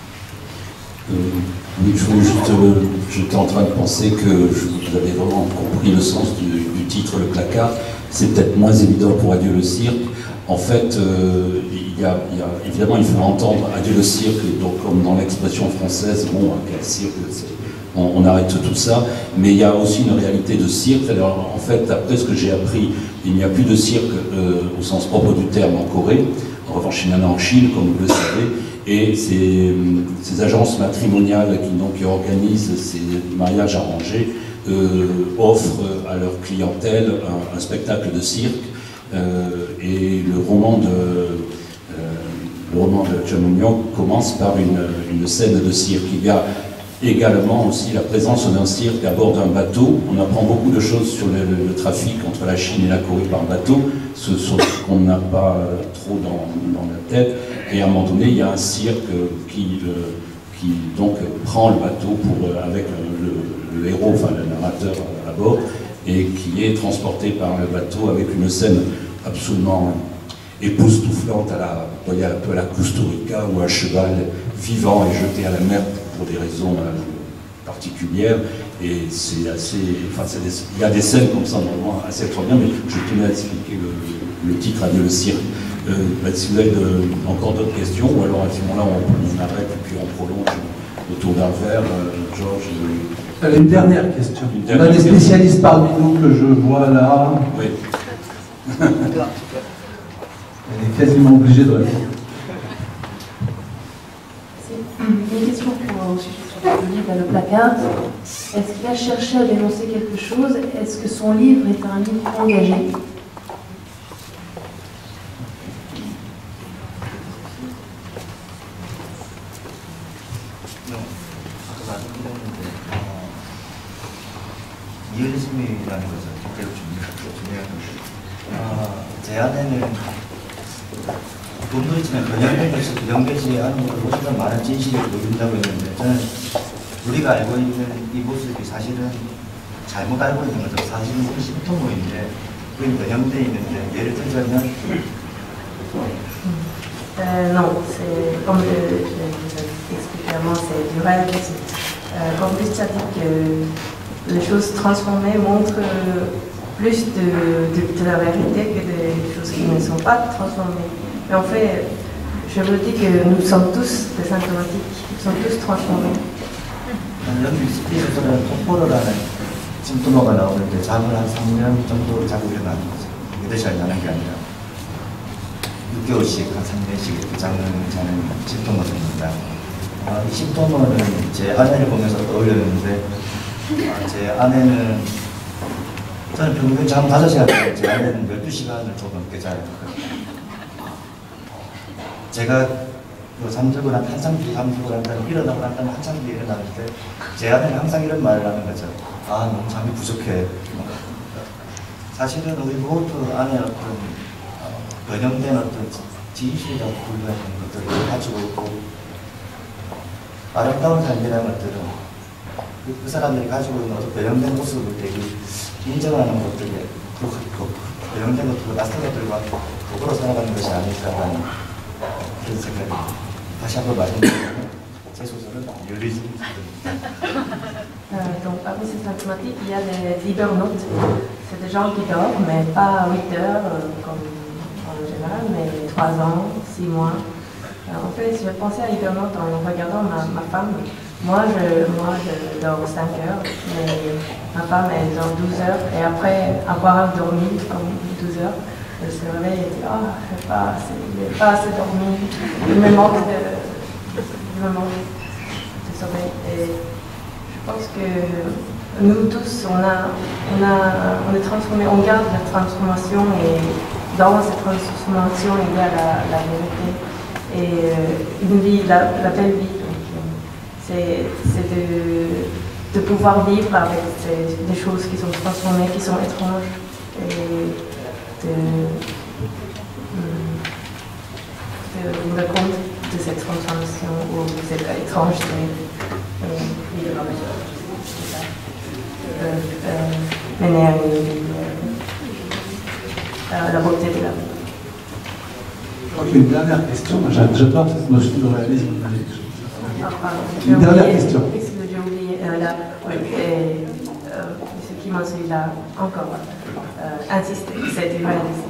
Oui, j'étais en train de penser que vous avez vraiment compris le sens du titre Le Placard. C'est peut-être moins évident pour Adieu le cirque. En fait, évidemment, il faut entendre Adieu le cirque, donc comme dans l'expression française, bon, quel cirque, on arrête tout ça, mais il y a aussi une réalité de cirque. Alors, en fait, après ce que j'ai appris, il n'y a plus de cirque au sens propre du terme en Corée. En revanche, il y en a en Chine, comme vous le savez, et ces agences matrimoniales qui organisent ces mariages arrangés offrent à leur clientèle un spectacle de cirque. Et le roman de Cha Moon-hyuk commence par une scène de cirque. Il y a également aussi la présence d'un cirque à bord d'un bateau. On apprend beaucoup de choses sur le trafic entre la Chine et la Corée par bateau, ce qu'on n'a pas trop dans la tête. Et à un moment donné, il y a un cirque qui donc prend le bateau avec le héros, enfin le narrateur à bord, et qui est transporté par le bateau avec une scène absolument époustouflante un peu à la Kusturica, où un cheval vivant est jeté à la mer pour des raisons particulières. Et c'est assez... il y a des scènes comme ça, normalement, assez extraordinaires, mais je tenais à expliquer le titre Adieu le cirque. Si vous avez encore d'autres questions, ou alors à ce moment-là, on arrête et puis on prolonge autour d'un verre. Georges... Une dernière question. On a des spécialistes parmi nous que je vois là. Oui. Elle est quasiment obligée de répondre. C'est une question pour le livre Le Placard. Est-ce qu'il a cherché à dénoncer quelque chose? Est-ce que son livre est un livre engagé? 리얼리즘이라는 것은 굉장히 중요한 것이고 제 안에는 돈도 있지만 변형되지 않은 것을 훨씬 더 많은 진실을 보여준다고 했는데 저는 우리가 알고 있는 이 모습이 사실은 잘못 알고 있는 것은 사실은 훨씬 보이는데 그게 변형되어 있는데 예를 들자면 Non, c'est comme je l'explique clairement, c'est du réalisme. Comme Brice a dit que les choses transformées montrent plus de la vérité que des choses qui ne sont pas transformées. Mais en fait, je vous dis que nous sommes tous des symptomatiques, nous sommes tous transformés. 여기 스피드에서는 톱보로라는 심토마가 나오는데 잠을 한 3년 정도 자고 일어나는 거죠. 몇 시간 자는 게 아니라 6개월씩 한 3년씩 이렇게 자는 심토마입니다. 이 심토마는 제 아내를 보면서 떠올렸는데 제 아내는 저는 평균 잠 5시간, 제 아내는 12시간을 좀 넘게 자요. 제가 잠들고 난 한참 뒤에 잠들고 난 다음에 일어나고 난 다음에 한참 뒤에 일어나는데 제 아내는 항상 이런 말을 하는 거죠. 아, 너무 잠이 부족해. 사실은 우리 모두 안에 어떤 변형된 어떤 진실이라고 불러야 되는 것들을 가지고 있고 아름다운 삶이라는 것들은 그 사람들이 가지고 있는 어떤 변형된 모습을 되게 인정하는 것들이 그 변형된 것들과 낯선 것들과 더불어 살아가는 것이 아닐까라는 그런 생각이 다시 한번 말씀드리면 제 소설은 유리즘입니다. Donc parmi ces symptomatiques, il y a des hybernautes. C'est des gens qui dorment, mais pas 8 heures comme en général, mais 3 ans, 6 mois. En fait, je pensais à hybernaute en regardant ma femme. Moi, je dors 5 heures, mais ma femme, elle dort 12 heures. Et après avoir dormi comme 12 heures, elle se réveille et dit « Oh, je n'ai pas assez dormi, il me manque de sommeil. » Et je pense que nous tous, on est transformés, on garde la transformation et dans cette transformation, il y a la vérité et une vie, la belle vie. C'est de pouvoir vivre avec des choses qui sont transformées, qui sont étranges et de rendre compte de cette transformation ou cette étrangeté. Mener la beauté de la vie. Ok, une dernière question. J'adore cette notion de réalisme. Une dernière question. J'ai oublié ce qui m'a celui-là encore insisté, c'est du réalisme.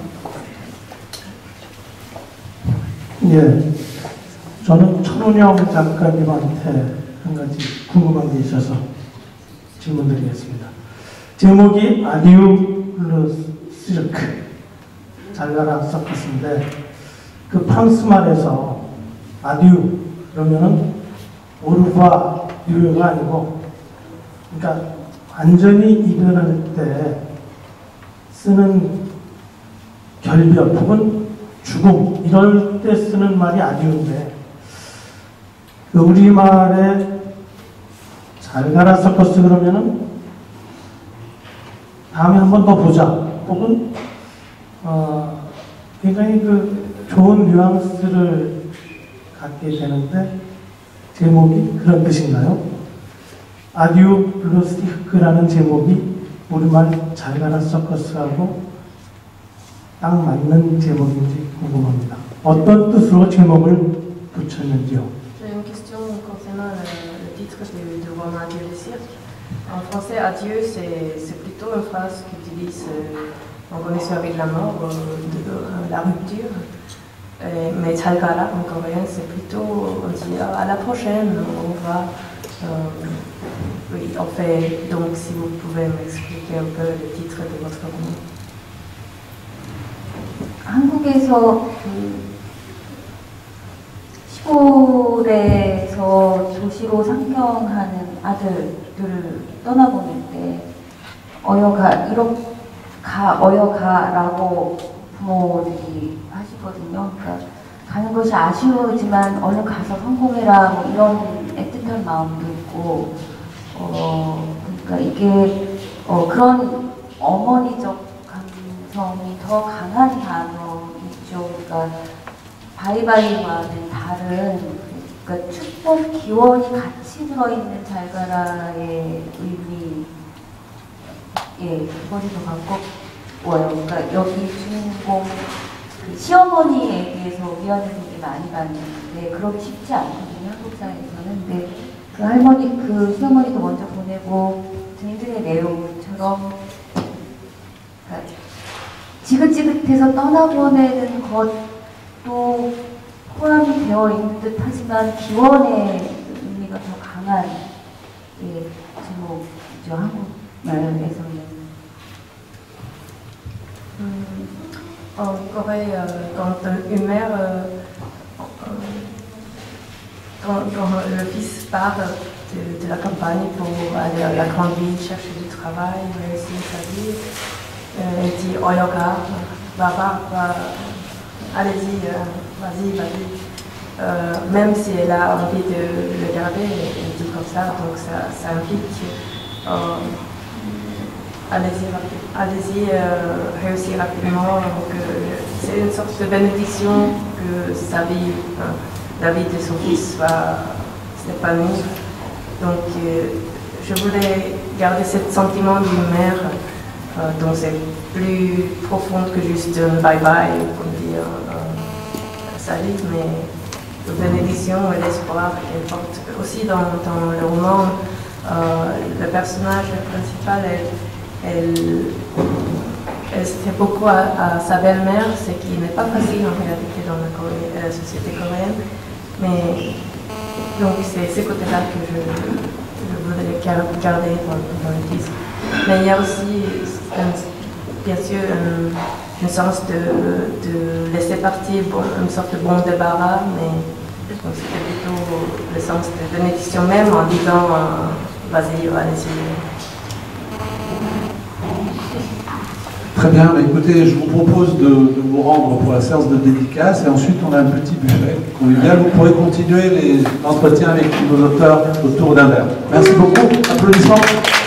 예, 저는 천운영 작가님한테 한 가지 궁금한 게 있어서 질문드리겠습니다. 제목이 아디우 블루 시르크, 잘가라 서커스인데 그 프랑스 말에서 아디우 그러면은 오르바 유가 아니고, 그러니까 완전히 이별할 때 쓰는 결별 혹은 죽음 이럴 때 쓰는 말이 아디우인데 그 우리말에 잘 가라 서커스 그러면은 다음에 한 번 더 보자 혹은 굉장히 그 좋은 뉘앙스를 갖게 되는데 제목이 그런 뜻인가요? 아디우 블루스티크라는 제목이 우리말 잘 가라 서커스하고 딱 맞는 제목인지 궁금합니다. 어떤 뜻으로 제목을 붙였는지요? J'ai une question concernant le titre du roman Adieu le cirque. En français, adieu, c'est plutôt une phrase qu'utilise en connexion avec la mort, la rupture. Mais Chalgara en coréen, c'est plutôt, on dit à la prochaine, on va. Oui, en fait, donc si vous pouvez m'expliquer un peu le titre de votre roman. 한국에서 시골에서 도시로 상경하는 아들들을 떠나보낼 때 어여가라고 부모들이 하시거든요. 그러니까 가는 것이 아쉬우지만 얼른 가서 성공해라 뭐 이런 애틋한 마음도 있고, 그러니까 이게 그런 어머니적 감성이 더 강한 단어이죠. 그러니까 바이바이와는 다른, 그러니까 축복 기원이 같이 들어있는 잘가라의 의미, 예, 그것이 더 가까워요. 그러니까 여기 주인공 그 시어머니에 대해서 위안을 되게 많이 받는데 그러기 쉽지 않거든요, 한국사에서는. 근데 그 할머니, 그 시어머니도 먼저 보내고 등등의 내용처럼, 그러니까 지긋지긋해서 떠나보내는 것 또 포함이 되어 있는 듯 하지만 기원의 의미가 더 강한 제목이죠. 한국말에서는. En Corée, quand une mère, quand le fils part de la campagne pour aller à la grande ville, chercher du travail, réussir sa vie, elle dit Oyoga, allez-y, vas-y. Même si elle a envie de le garder, elle dit comme ça, donc ça implique allez-y, réussir rapidement. C'est une sorte de bénédiction que sa vie, la vie de son fils va s'épanouir. Donc je voulais garder ce sentiment d'une mère dont c'est plus profond que juste un bye-bye, comme dire salut, mais la bénédiction et l'espoir qu'elle porte. Aussi dans le roman, le personnage principal, elle se fait beaucoup à sa belle-mère, ce qui n'est pas facile en réalité dans la société coréenne. Mais donc c'est ce côté-là que je voudrais garder dans le disque. Mais il y a aussi, bien sûr, un sens de laisser partir, une sorte de bon débarras, mais c'était plutôt le sens de bénédiction même en disant vas-y, allez-y. Très bien, bah écoutez, je vous propose de vous rendre pour la séance de dédicace et ensuite on a un petit buffet convivial. Vous pourrez continuer l'entretien avec nos auteurs autour d'un verre. Merci beaucoup, applaudissements.